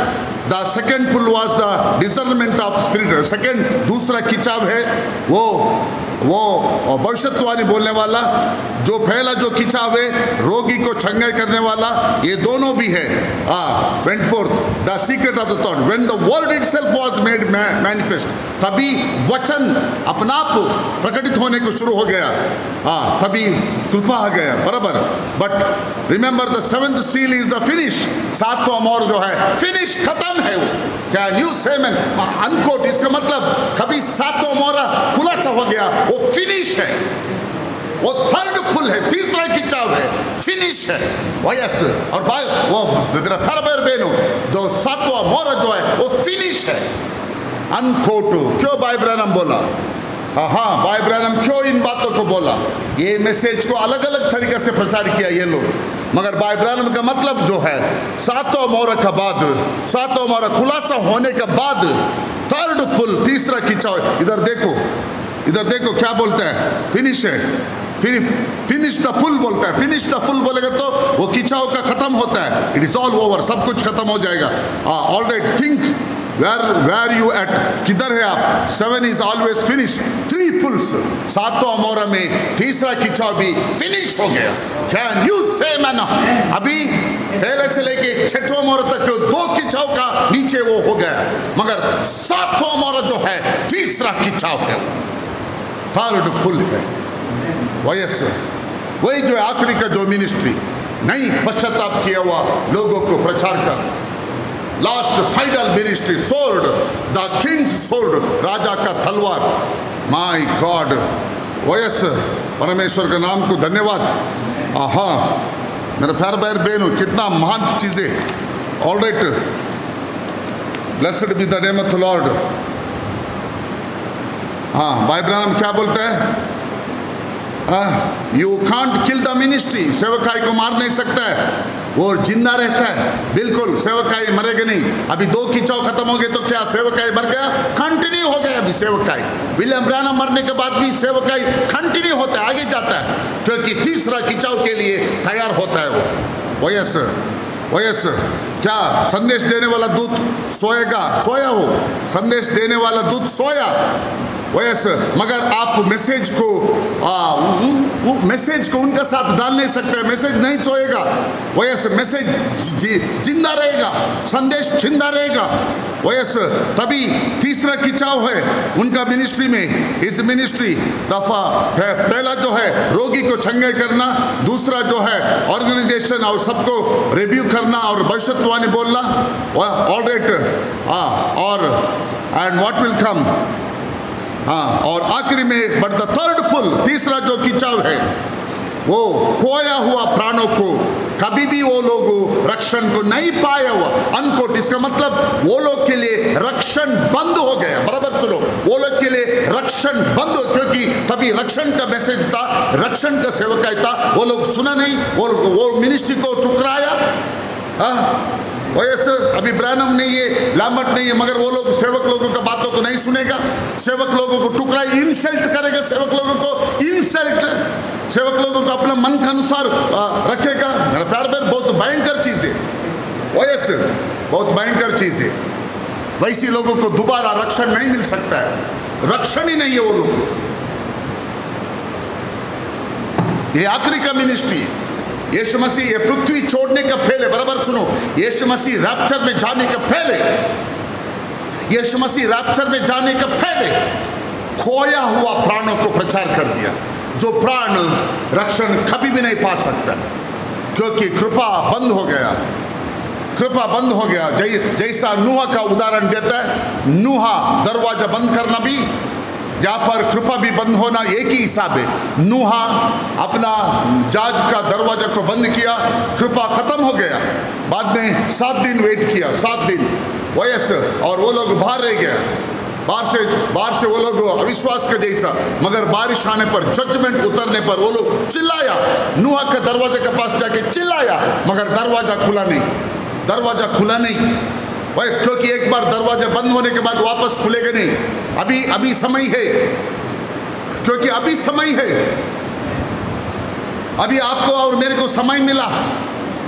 the second pull was the discernment of spirit. Second दूसरा खिंचाव है वो भविष्यवाणी बोलने वाला। जो पहला जो खिंचाव है रोगी को चंगाई करने वाला, ये दोनों भी है। 24 the secret of the thought when the word itself was made manifest, तभी वचन अपना आप प्रकटित होने को शुरू हो गया, तभी कृपा आ गया, बराबर। But remember the seventh seal is the finish, सातवां मोहर जो है फिनिश, खत्म है वो। Can you say amen unquote, इसका मतलब कभी सातवां मोहर खुलासा हो गया, वो फिनिश है, वो थर्ड फुल है, तीसरा खिंचाव है, फिनिश है। यस, और भाई वो बेनो दो सातवां मोहर जो है वो फिनिश है, अनकोट। क्यों भाई ब्रैनम बोला? हाँ, भाई ब्रैनम क्यों इन बातों को बोला? ये मैसेज को अलग अलग तरीके से प्रचार किया ये लोग, मगर भाई ब्रैनम का मतलब जो है सातवां मोहर का बाद, सातवां मोहर खुलासा होने के बाद थर्ड फुल, तीसरा खिंचाव। इधर देखो क्या बोलता है, फिनिश है, फिनिश द फुल बोलता है। फिनिश द फुल बोलेगा तो वो खिंचाव का खत्म होता है, इट इज ऑल ओवर, सब कुछ खत्म हो जाएगा। All right, think where you at, किधर है आप? 7 इज ऑलवेज फिनिश, 3 फुल्स, सातवां मोहर में तीसरा खिंचाव भी फिनिश हो गया। Can you say amen? अभी पहले से लेके छठवां मोहर तक 2 खिंचाव का नीचे वो हो गया, मगर सातवां मोहर जो है तीसरा खिंचाव है, थर्ड फुल है। वही जो आखिरी का जो मिनिस्ट्री, नहीं पश्चाताप किया हुआ लोगों को प्रचार कर, last final ministry, sword, the king's sword, राजा का तलवार। माय गॉड, वयस परमेश्वर के नाम को धन्यवाद। मेरे प्यारे भाई बहनों, कितना महान चीजें। All right, blessed be the name of the Lord. भाई ब्रैनम क्या बोलते हैं? You can't kill the ministry, सेवकाई को मार नहीं सकता है, वो जिंदा रहता है। बिल्कुल, सेवकाई मरेगा नहीं। अभी 2 खिंचाव खत्म हो गए तो क्या सेवकाई मर गया? कंटिन्यू हो गया अभी सेवकाई। विलियम ब्रैनम मरने के बाद भी सेवकाई कंटिन्यू होता है, आगे जाता है, क्योंकि तीसरा खिंचाव के लिए तैयार होता है वो। वयस क्या संदेश देने वाला दूत सोया हो, संदेश देने वाला दूत सोया। वयस, मगर आप मैसेज को उनका साथ डाल नहीं सकते, मैसेज नहीं सोएगा। वयस, मैसेज जिंदा रहेगा, संदेश जिंदा रहेगा। वयस, तभी तीसरा खिंचाव है उनका मिनिस्ट्री में। इस मिनिस्ट्री दफा पहला जो है रोगी को चंगाई करना, दूसरा जो है ऑर्गेनाइजेशन और सबको रिव्यू करना और भविष्यवाणी बोलना। ऑलराइट, और एंड व्हाट विल कम, और आखिरी में बट द थर्ड फुल, तीसरा जो खिंचाव है वो खोया हुआ प्राणों को, कभी भी वो लोग रक्षण को नहीं पाया हुआ, अनकोट। इसका मतलब वो लोग के लिए रक्षण बंद हो गया, बराबर सुनो, वो लोग के लिए रक्षण बंद हो, क्योंकि तभी रक्षण का मैसेज था, रक्षण का सेवकाई था, वो लोग सुना नहीं, वो मिनिस्ट्री को ठुकराया। वैसे अभी ब्रैनम नहीं है, लैम्बर्ट नहीं है, मगर वो लोग सेवक लोगों का बातों को नहीं सुनेगा, सेवक लोगों को टुकड़ा, इंसल्ट करेगा, सेवक लोगों को इंसल्ट, सेवक लोगों को अपना मन के अनुसार रखेगा। मेरा प्यार बहन, बहुत भयंकर चीज है, वैसे बहुत भयंकर चीज है। वैसी लोगों को दोबारा रक्षण नहीं मिल सकता है, रक्षण ही नहीं है वो लोग को। ये आखिरी का मिनिस्ट्री है। यीशु मसीह ये पृथ्वी छोड़ने का पहले, बराबर सुनो, यीशु मसीह रैप्चर में जाने का पहले, यीशु मसीह रैप्चर में जाने का पहले खोया हुआ प्राणों को प्रचार कर दिया, जो प्राण रक्षण कभी भी नहीं पा सकता, क्योंकि कृपा बंद हो गया, कृपा बंद हो गया। जैसा नूह का उदाहरण देता है, नूह दरवाजा बंद करना भी, यहाँ पर कृपा भी बंद होना एक ही हिसाब है। नूह अपना जहाज का दरवाजा को बंद किया, कृपा खत्म हो गया, बाद में 7 दिन वेट किया, 7 दिन वयस, और वो लोग बाहर रह गया, बाहर से वो लोग अविश्वास के जैसा, मगर बारिश आने पर, जजमेंट उतरने पर वो लोग चिल्लाया, नूह के दरवाजे के पास जाके चिल्लाया, मगर दरवाजा खुला नहीं, दरवाजा खुला नहीं। बस, क्योंकि एक बार दरवाजा बंद होने के बाद वापस खुलेगा नहीं। अभी समय है, क्योंकि अभी समय है, अभी आपको और मेरे को समय मिला,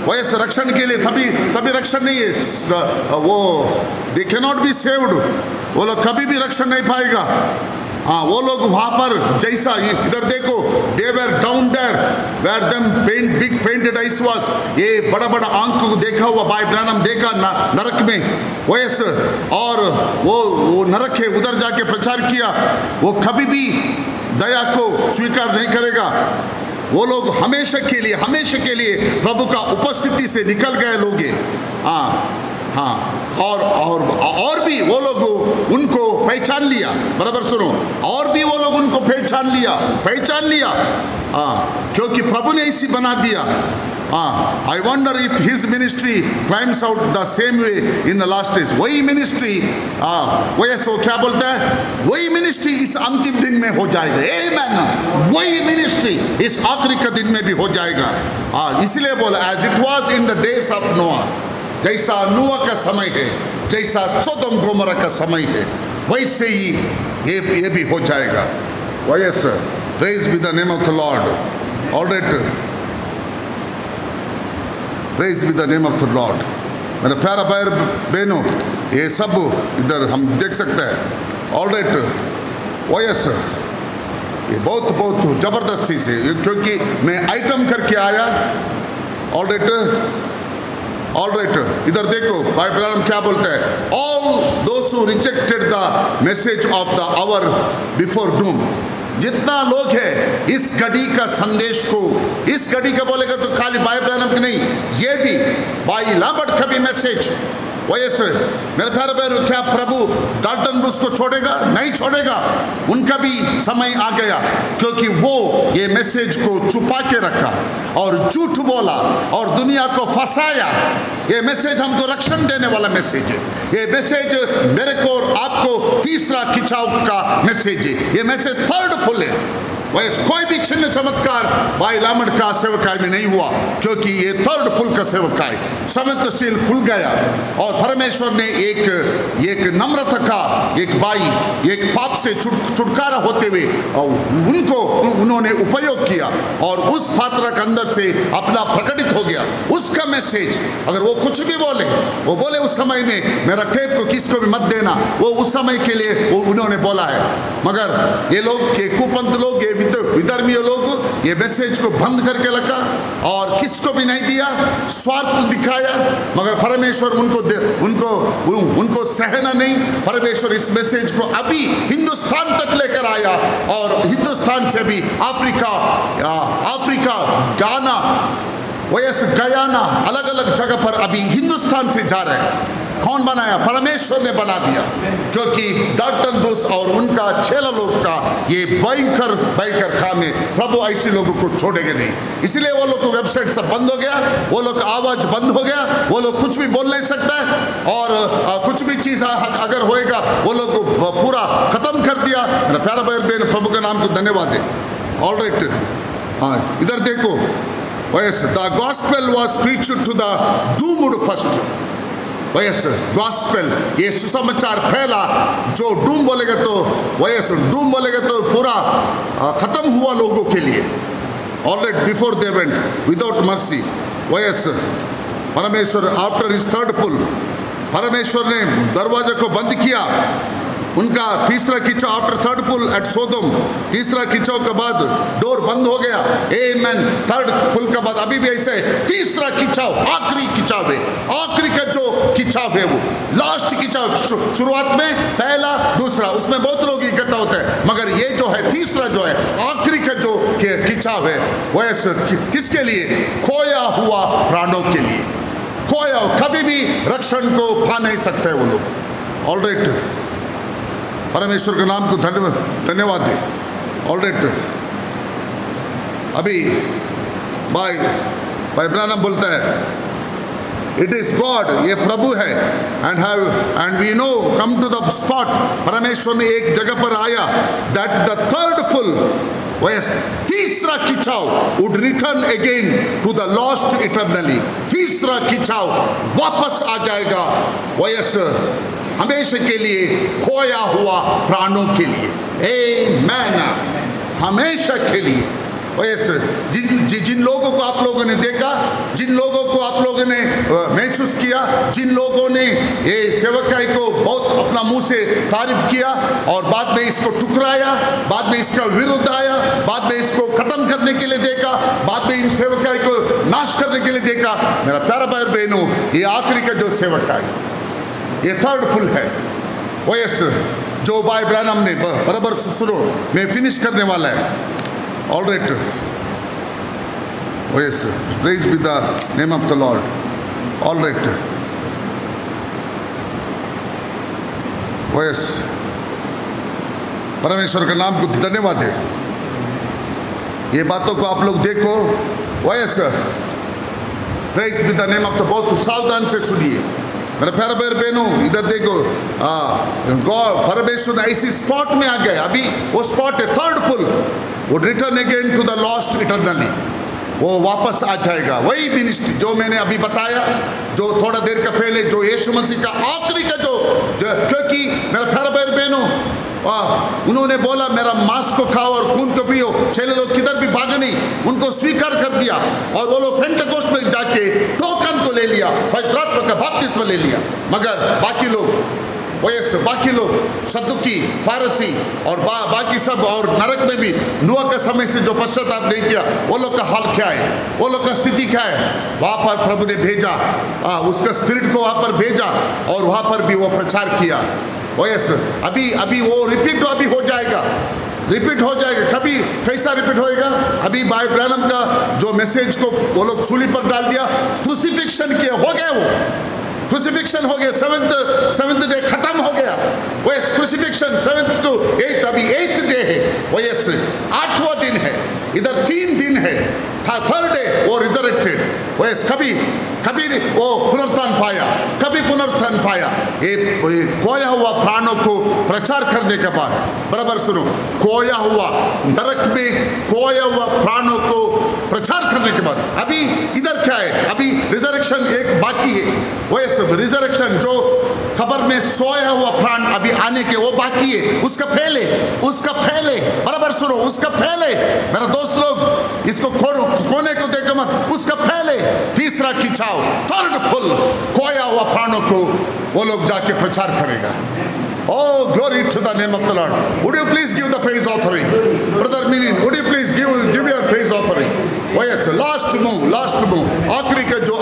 वैसे रक्षण के लिए तभी रक्षण नहीं है, वो they can not be saved, वो लोग कभी भी रक्षण नहीं पाएगा। हाँ, वो लोग वहाँ पर जैसा इधर देखो, they were down there where them big painted ice was, ये बड़ा बड़ा आंख को देखा हुआ भाई ब्रानम देखा नरक में वैसे, और वो नरक है उधर जाके प्रचार किया, वो कभी भी दया को स्वीकार नहीं करेगा। वो लोग हमेशा के लिए प्रभु का उपस्थिति से निकल गए लोग हैं। हाँ, और भी वो लोग उनको पहचान लिया, बराबर सुनो, और भी वो लोग उनको पहचान लिया, क्योंकि प्रभु ने इसी बना दिया। I wonder if his ministry climbs out the same way in the last days। वही मिनिस्ट्री वो क्या बोलता है, वही मिनिस्ट्री इस अंतिम दिन में हो जाएगा। आमेन। वही मिनिस्ट्री इस आखिरी के दिन में भी हो जाएगा। इसलिए बोला as it was in the days of Noah, जैसा नूह का समय है, जैसा सोदोम गोमोरा का समय है, वैसे ही ये भी हो जाएगा। Yes, praise be the name of the Lord। All right, praise be the name of the Lord। मेरे प्यारा भाई बहनों, ये सब इधर हम देख सकते हैं। All right, yes, ये बहुत जबरदस्ती से, क्योंकि मैं आइटम करके आया। All right, इधर देखो भाई ब्रानम क्या बोलता है, all those who rejected the message of the hour before doom। जितना लोग है इस घड़ी का संदेश को, इस घड़ी का बोलेगा तो खाली भाई ब्रानम की नहीं, ये भी भाई लामट का भी मैसेज। वैसे मेरे प्यारे बहनों, क्या प्रभु डाल्टन ब्रूस को छोड़ेगा? नहीं छोड़ेगा। उनका भी समय आ गया, क्योंकि वो ये मैसेज को छुपा के रखा और झूठ बोला और दुनिया को फंसाया। ये मैसेज हमको रक्षण देने वाला मैसेज है। ये मैसेज मेरे को और आपको तीसरा खिंचाव का मैसेज है। ये मैसेज थर्ड फुल है। वैसे कोई भी चिन्ह चमत्कार भाई लामट का सेवकाई में नहीं हुआ, क्योंकि ये थर्ड फुल का सेवकाई संवेदनशील खुल गया और परमेश्वर ने एक नम्रता का एक भाई, एक पाप से छुटकारा होते हुए उन्होंने उपयोग किया और उस पात्र के अंदर से अपना प्रकटित हो गया उसका मैसेज। अगर वो कुछ भी बोले उस समय में मेरा टेप को किसको भी मत देना, वो उस समय के लिए वो उन्होंने बोला है। मगर ये लोग के कुपंथ लोग, ये विधर्मीय लोग ये मैसेज को बंद करके रखा और किसको भी नहीं दिया, स्वार्थ दिखाया। मगर परमेश्वर उनको सहना नहीं। परमेश्वर इस मैसेज को अभी हिंदुस्तान तक लेकर आया और हिंदुस्तान से भी अफ्रीका, गाना, गयाना, अलग अलग जगह पर अभी हिंदुस्तान से जा रहे हैं। कौन बनाया? परमेश्वर ने बना दिया, क्योंकि डाल्टन ब्रूस और उनका चेला लोग का ये भयंकर काम है। प्रभु ऐसे लोगों को छोड़ेंगे नहीं, इसलिए वो लोग को वेबसाइट सब बंद हो गया, वो लोग का आवाज बंद हो गया, वो लोग कुछ भी बोल नहीं सकता है और कुछ भी चीज अगर होएगा वो लोग को पूरा खत्म कर दिया। मेरा प्यारा भाई बहन, प्रभु के नाम को धन्यवाद है। ऑल राइट, हाँ इधर देखो, the gospel was preached to the doomed first। Gospel, ये सुसमाचार फैला। जो डूम बोलेगा तो पूरा खत्म हुआ लोगों के लिए। Alright, before they went without mercy. परमेश्वर आफ्टर हिज थर्ड पुल, परमेश्वर ने दरवाजे को बंद किया। उनका तीसरा खिंचाव after third pull at Sodom, तीसरा खिंचाव के बाद डोर बंद हो गया। आमेन। थर्ड पुल के बाद अभी भी ऐसे तीसरा खिंचाव, आखिरी खिंचाव है। आखिरी का जो खिंचाव है वो लास्ट खिंचाव। शुरुआत में पहला, दूसरा, उसमें बहुत लोग इकट्ठा होते हैं, मगर ये जो है तीसरा जो है आखिरी का जो खिंचाव है वो किसके लिए? खोया हुआ प्राणों के लिए। खोया, कभी भी रक्षण को पा नहीं सकते वो लोग। ऑलराइट, परमेश्वर के नाम को धन्यवाद दे। ऑलराइट, अभी भाई ब्रानम बोलता है इट इज गॉड, ये प्रभु है। And we know come to the spot, परमेश्वर ने एक जगह पर आया दैट द थर्ड पुल, तीसरा खिंचाव would return again to the lost eternally. तीसरा खिंचाव वापस आ जाएगा हमेशा के लिए खोया हुआ प्राणों के लिए। आमेन। हमेशा के लिए जिन लोगों को आप लोगों ने देखा, जिन लोगों को आप लोगों ने महसूस किया, जिन लोगों ने ये सेवकाई को बहुत अपना मुंह से तारीफ किया और बाद में इसको टुकराया, बाद में इसका विरोध आया, बाद में इसको खत्म करने के लिए देखा, बाद में इन सेवकाई को नाश करने के लिए देखा, मेरा प्यारा भाई बहनों, ये आखिरी का जो सेवकाई, ये थर्ड फुल है। जो भाई ब्रैनम ने बराबर सुनो, मैं फिनिश करने वाला है। All right, praise be the name of the Lord. All right, परमेश्वर का नाम को धन्यवाद है। ये बातों को आप लोग देखो, praise be the name of the, बहुत सावधान से सुनिए मेरे प्यारे भाई बहनों। इधर देखो, गॉड परमेश्वर ऐसी स्पॉट में आ गए। अभी वो स्पॉट है थर्ड फुल, वो return again to the lost eternally, वो वापस आ जाएगा। वही मिनिस्ट्री जो मैंने अभी बताया, जो थोड़ा देर का पहले, जो यीशु मसीह का आखिरी का जो क्योंकि मेरा प्यारे भाई बहनों, उन्होंने बोला मेरा मांस को खाओ और खून को पियो, चले लोग किधर भी भागे नहीं, उनको स्वीकार कर दिया और वो लोग पेंटेकोस्ट में जाके टोकन को ले लिया, पवित्र आत्मा का बपतिस्मा ले लिया। मगर बाकी लोग सदुकी, फारसी और बाकी सब, और नरक में भी नूह के समय से जो पश्चाताप नहीं किया, वो लोग का हाल क्या है, वो लोग का स्थिति क्या है। वहाँ पर प्रभु ने भेजा, उसका स्पिरिट को वहाँ पर भेजा और वहाँ पर भी वो प्रचार किया। अभी वो रिपीट अभी हो जाएगा, रिपीट हो जाएगा। कभी कैसा रिपीट होएगा? अभी भाई ब्रैनम का जो मैसेज को वो लोग सूली पर डाल दिया, क्रूसिफिक्शन किया, हो गया वो क्रूसिफिक्शन हो गया, सेवेंथ डे खत्म हो गया। वो क्रूसिफिक्शन 7th to 8th, अभी 8th डे है, वो 8वां दिन है, इधर 3 दिन है, थर्ड डे वो रिजरेक्टेड, वो कभी वो पुनरुत्थान पाया, कभी पुनरुत्थान पाया। ये खोया हुआ प्राणों को प्रचार करने के बाद, बराबर सुनो, खोया हुआ नरक में खोया हुआ प्राणों को प्रचार करने के बाद अभी इधर क्या है? अभी रिजरेक्शन एक बाकी है। वो रिजरेक्शन जो खबर में सोया हुआ प्राण अभी आने के वो बाकी है। उसका पहले बराबर सुनो, उसका पहले मेरा दोस्त लोग इसको खोने को देखो मत, उसका पहले तीसरा खिंचाव, थर्ड फुल, खोया हुआ प्राणों को वो लोग जाके प्रचार करेगा। Oh, glory to the name of the Lord. Would you please give the praise offering? Brother Minin, would you please give your praise offering? Oh yes, last move. आखिरी का जो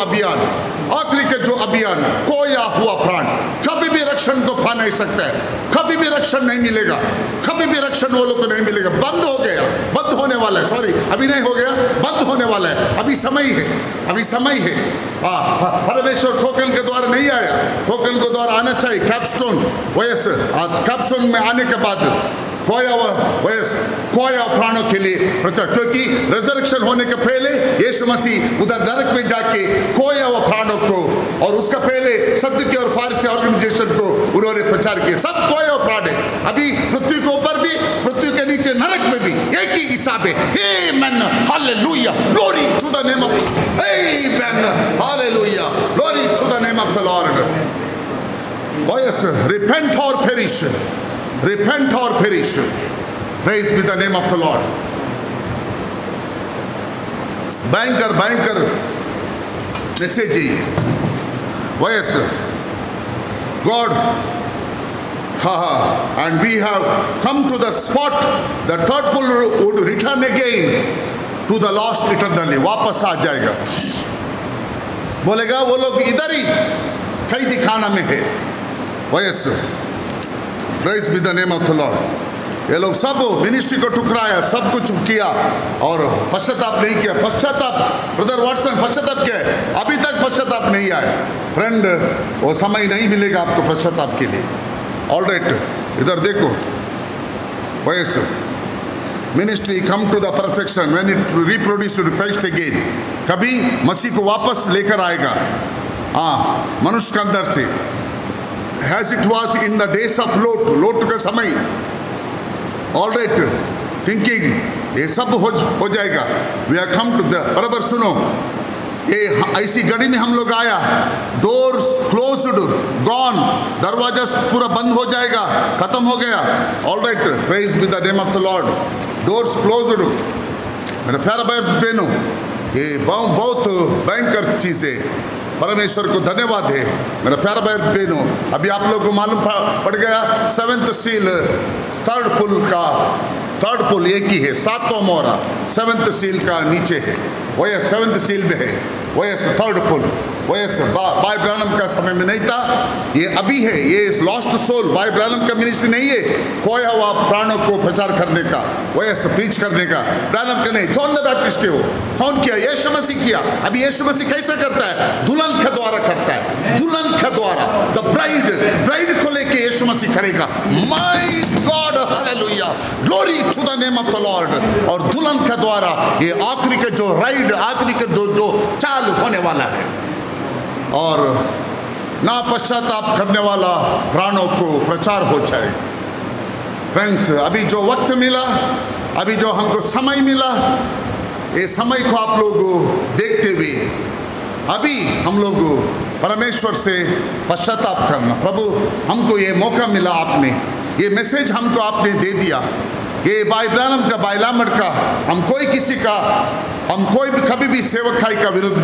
अभियान, खोया हुआ प्राण कभी भी रक्षण को पा नहीं सकता है, कभी भी रक्षण नहीं मिलेगा, कभी भी रक्षण वो लोग को नहीं मिलेगा। बंद होने वाला है, सॉरी अभी नहीं हो गया, बंद होने वाला है। अभी समय है। परमेश्वर टोकन के द्वारा नहीं आया, टोकन के द्वारा आना चाहिए। कैप्स्टोन में आने के बाद खोया प्राणों के लिए प्रचार, क्योंकि रिजरेक्शन होने के पहले यीशु मसीह उधर नरक में जाके खोया हुआ प्राणों को, और उसका पहले सदुकी और फारसी ऑर्गेनाइजेशन को उन्होंने प्रचार किया। सब खोया हुआ प्राण है। अभी पृथ्वी के ऊपर भी, पृथ्वी के नीचे नरक में भी एक ही हिसाब है। Amen, hallelujah, glory to the name of amen, hallelujah, glory to the name of the Lord. Repent और perish. Praise be the name of the Lord. भयंकर मैसेज है। God, and we have come to the spot. The third pull would return again to the lost eternally. वापस आ जाएगा, बोलेगा वो लोग इधर ही कैदी खाना में है। Praise be the name of the Lord. ये लोग सब मिनिस्ट्री को ठुकराया, सब कुछ किया और पश्चाताप नहीं किया। ब्रदर वाटसन, पश्चाताप क्या है? अभी तक पश्चाताप नहीं आया। फ्रेंड, वो समय नहीं मिलेगा आपको पश्चाताप के लिए। ऑल राइट, इधर देखो, ministry come to the perfection when it reproduce Christ again. कभी मसीह को वापस लेकर आएगा, मनुष्य के अंदर से, as it was in the days of लोट का समय। ऑल राइट, थिंकिंग ये सब हो जाएगा। We are come to the, बराबर सुनो, ये ऐसी घड़ी में हम लोग आया। डोर्स क्लोज्ड, गॉन, दरवाजा पूरा बंद हो जाएगा, खत्म हो गया। All right, praise be the name of the Lord. Doors closed, मेरे प्यारे भाई बहनों, ये बहुत भयंकर चीज़ है। परमेश्वर को धन्यवाद है। मेरा प्यारा भाई बहनों, अभी आप लोगों को मालूम पड़ गया, 7th सील थर्ड पुल एक ही है, 7वां मोहरा 7th सील का नीचे है, वो ये 7th सील में है, वो ये 3rd पुल, वो ये भाई ब्रानम का समय में नहीं था, ये अभी है। ये लॉस्ट सोल, भाई ब्रानम का मिनिस्ट्री नहीं है खोया हुआ प्राणों को प्रचार करने का, वो ये प्रीच करने का। ब्रानम का नहीं, जॉन द बैप्टिस्ट है वो। कौन किया? यीशु मसीह किया। अभी यीशु मसीह कैसा करता है? दुल्हन के द्वारा करता है, दुल्हन के द्वारा। द ब्राइड को लेके यीशु मसीह करेगा। My God, hallelujah, glory to the name of the Lord. और दुल्हन के द्वारा ये आखिरी के जो राइड, आखिरी के जो चाल होने वाला है, और ना पश्चाताप करने वाला प्राणों को प्रचार हो जाएगा। फ्रेंड्स, अभी जो वक्त मिला, अभी जो हमको समय मिला, ये समय को आप लोग देखते हुए अभी हम लोग परमेश्वर से पश्चाताप करना। प्रभु, हमको ये मौका मिला, आपने ये मैसेज हमको आपने दे दिया, ये भाई ब्रानम का, भाई लामड़ का, हम कोई भी कभी भी सेवकाई का विरुद्ध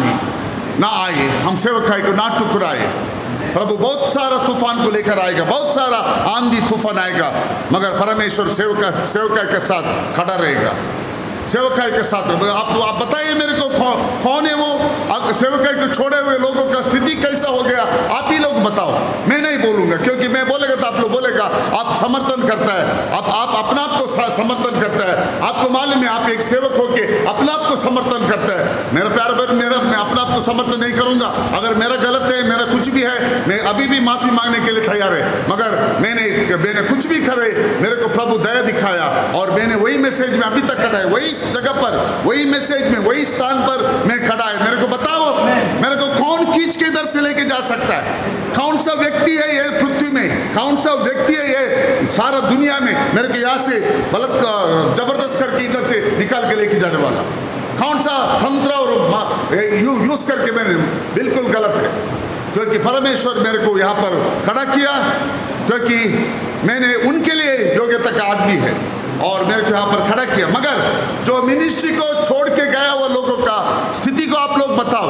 ना आए, हम सेवकाई को ना टुकराए। प्रभु बहुत सारा तूफान को लेकर आएगा, बहुत सारा आंधी तूफान आएगा, मगर परमेश्वर सेवकाई के साथ खड़ा रहेगा, सेवकाई के साथ। आप बताइए मेरे को, कौन है वो सेवकाई को छोड़े हुए लोगों का स्थिति कैसा हो गया? आप ही लोग बताओ, मैं नहीं बोलूंगा, क्योंकि मैं बोलेगा तो आप लोग बोलेगा आप समर्थन करता है, आप अपना आप को समर्थन करता है। आपको मालूम है, आप एक सेवक होके अपना आप को समर्थन करता है। मेरा प्यारा भाई, मैं अपना आप को समर्थन नहीं करूंगा। अगर मेरा गलत है, मेरा कुछ भी है, मैं अभी भी माफी मांगने के लिए तैयार है, मगर मैंने कुछ भी करे, मेरे को प्रभु दया दिखाया, और मैंने वही मैसेज में अभी तक खड़ा है, वही जगह पर, वही मैसेज में, वही स्थान पर मैं खड़ा है। मेरे को बताओ, मेरे को कौन खींच के इधर से लेके जा सकता है? कौन सा व्यक्ति है ये पृथ्वी में, कौन सा व्यक्ति है ये सारा दुनिया में मेरे को यहाँ से जबरदस्त करके इधर से निकाल के लेके जाने वाला? कौन सा तंत्र और यूज करके? मैंने बिल्कुल गलत है, क्योंकि परमेश्वर मेरे को यहाँ पर खड़ा किया, क्योंकि मैंने उनके लिए योग्यता का आदमी है, और मेरे को यहाँ पर खड़ा किया। मगर जो मिनिस्ट्री को छोड़ के गया हुआ लोगों का स्थिति को आप लोग बताओ,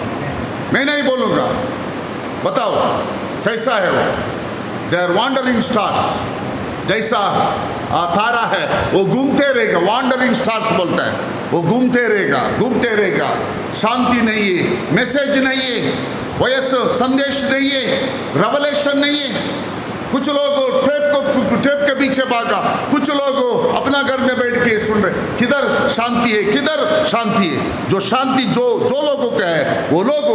मैं नहीं बोलूँगा, बताओ कैसा है वो? दे आर वॉन्डरिंग स्टार्स, जैसा तारा है वो घूमते रहेगा, वॉन्डरिंग स्टार्स बोलता है, वो घूमते रहेगा। शांति नहीं है, मैसेज नहीं है, वैसे संदेश नहीं है, रेवलेशन नहीं है। कुछ लोग टेप के पीछे भागा, कुछ लोग अपना घर में बैठ के सुन रहे, किधर शांति है, किधर शांति है? जो शांति जो लोगों का है, वो लोग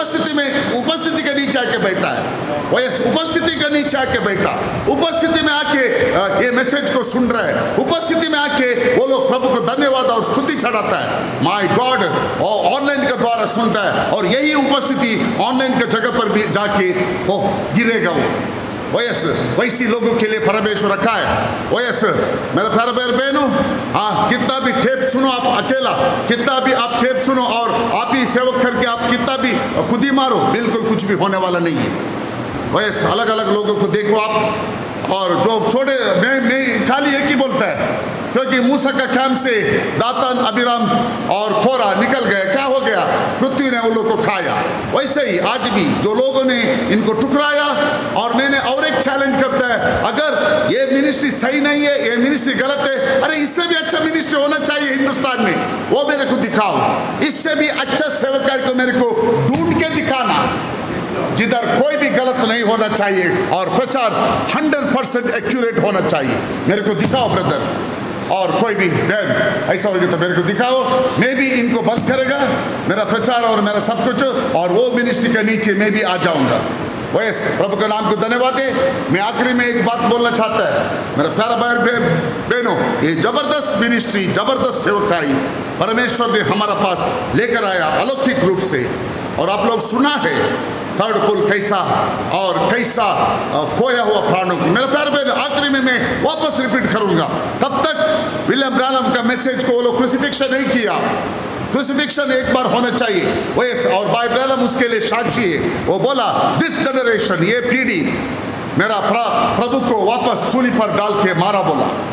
उपस्थिति के नीचे आके बैठा है, वो उपस्थिति के नीचे आके बैठा, उपस्थिति में आके ये मैसेज को सुन रहा है, उपस्थिति में आके वो लोग प्रभु को धन्यवाद और स्तुति चढ़ाता है, माय गॉड, और ऑनलाइन के द्वारा सुनता है, और यही उपस्थिति ऑनलाइन के जगह पर भी जाके वो गिरेगा। वो वैसी लोगों के लिए परमेश्वर रखा है। वैसे मेरे प्यारे भाई बहनों, हाँ, कितना भी टेप सुनो आप अकेला, कितना भी आप टेप सुनो और आप ही सेवक करके आप कितना भी खुद ही मारो, बिल्कुल कुछ भी होने वाला नहीं है। वैसे अलग अलग लोगों को देखो आप, और जो छोड़े मैं खाली एक ही बोलता है, क्योंकि मूसा का कैंप से दातान, अबीराम और खोरा निकल गए, क्या हो गया? पृथ्वी ने उन लोगों को खाया। वैसे ही आज भी जो लोगों ने इनको ठुकराया, और मैंने और एक चैलेंज करता है, अगर ये मिनिस्ट्री सही नहीं है, ये मिनिस्ट्री गलत है, अरे इससे भी अच्छा मिनिस्ट्री होना चाहिए हिंदुस्तान में, वो मेरे को दिखाओ। इससे भी अच्छा सेवकाई को मेरे को ढूंढ के दिखाना, जिधर कोई भी गलत नहीं होना चाहिए और प्रचार 100% एक्यूरेट होना चाहिए। मेरे को दिखाओ ब्रदर, और कोई भी ऐसा होगा तो मेरे को दिखाओ, मैं भी इनको बंद करेगा मेरा प्रचार और मेरा सब कुछ, और वो मिनिस्ट्री के नीचे मैं भी आ जाऊंगा। वैसे प्रभु के नाम को धन्यवाद है। मैं आखिरी में एक बात बोलना चाहता है, मेरा प्यारा भाई बहनों, ये जबरदस्त मिनिस्ट्री, जबरदस्त सेवकाई परमेश्वर ने हमारा पास लेकर आया अलौकिक रूप से, और आप लोग सुना है थर्ड पुल कैसा और कैसा खोया हुआ प्राणों की। मेरे प्यारे बहन, आखिरी में मैं वापस रिपीट करूंगा, तब तक विलियम ब्रानम का मैसेज को वो लोग क्रूसिफिक्शन नहीं किया। क्रूसिफिक्शन एक बार होना चाहिए, वैसे, और भाई ब्रानम उसके लिए साक्षी है। वो बोला, दिस जनरेशन, ये पीढ़ी मेरा प्रभु को वापस सूली पर डाल के मारा, बोला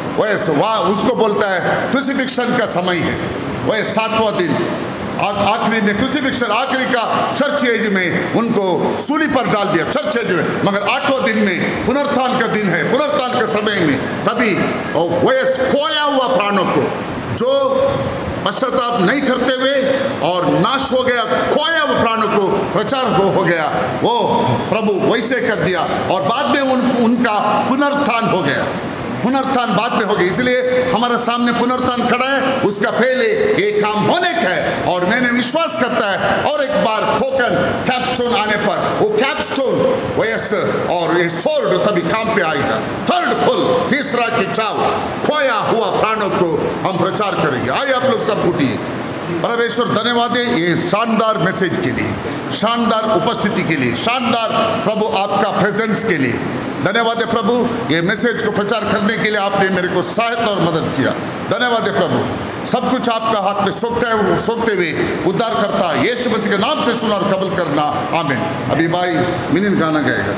वह उसको बोलता है क्रूसिफिक्शन का समय है। वह 7वां दिन आखिरी में क्रूसिफिक्शन, आखिरी का चर्च एज में उनको सूली पर डाल दिया, चर्च एज में। मगर 8वां दिन में पुनरुत्थान का दिन है, पुनरुत्थान के समय में तभी वह खोया हुआ प्राणों को, जो पश्चाताप नहीं करते हुए और नाश हो गया, खोया हुआ प्राणों को प्रचार हो गया, वो प्रभु वैसे कर दिया। और बाद में उनका पुनरुत्थान हो गया, पुनरुत्थान बाद में हो गया। इसलिए हमारे सामने पुनरुत्थान खड़ा है, उसका पहले ये काम होने का है। और मैंने विश्वास करता है और एक बार टोकन कैपस्टोन आने पर वो कैपस्टोन वयस और ये सोर्ड तभी काम पे आएगा। थर्ड फुल, तीसरा की चाव, खोया हुआ प्राणों को हम प्रचार करेंगे। आइए आप लोग सब उठिए। परमेश्वर धन्यवाद है ये शानदार मैसेज के लिए, शानदार उपस्थिति के लिए, शानदार प्रभु आपका प्रेजेंस के लिए धन्यवाद है प्रभु। ये मैसेज को प्रचार करने के लिए आपने मेरे को सहायता और मदद किया। धन्यवाद है प्रभु। सब कुछ आपका हाथ में सौंपते हुए उद्धार करता यीशु मसीह के नाम से सुना और कबूल करना, आमीन। अभी भाई मिनिन गाना गाएगा।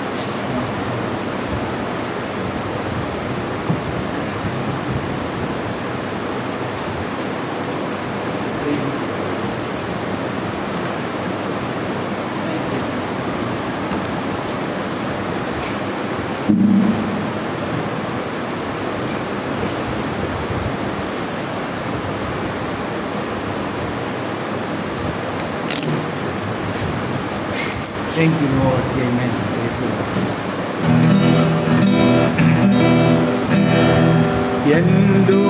Thank you, Lord. Amen. Praise the Lord. ಎಂದು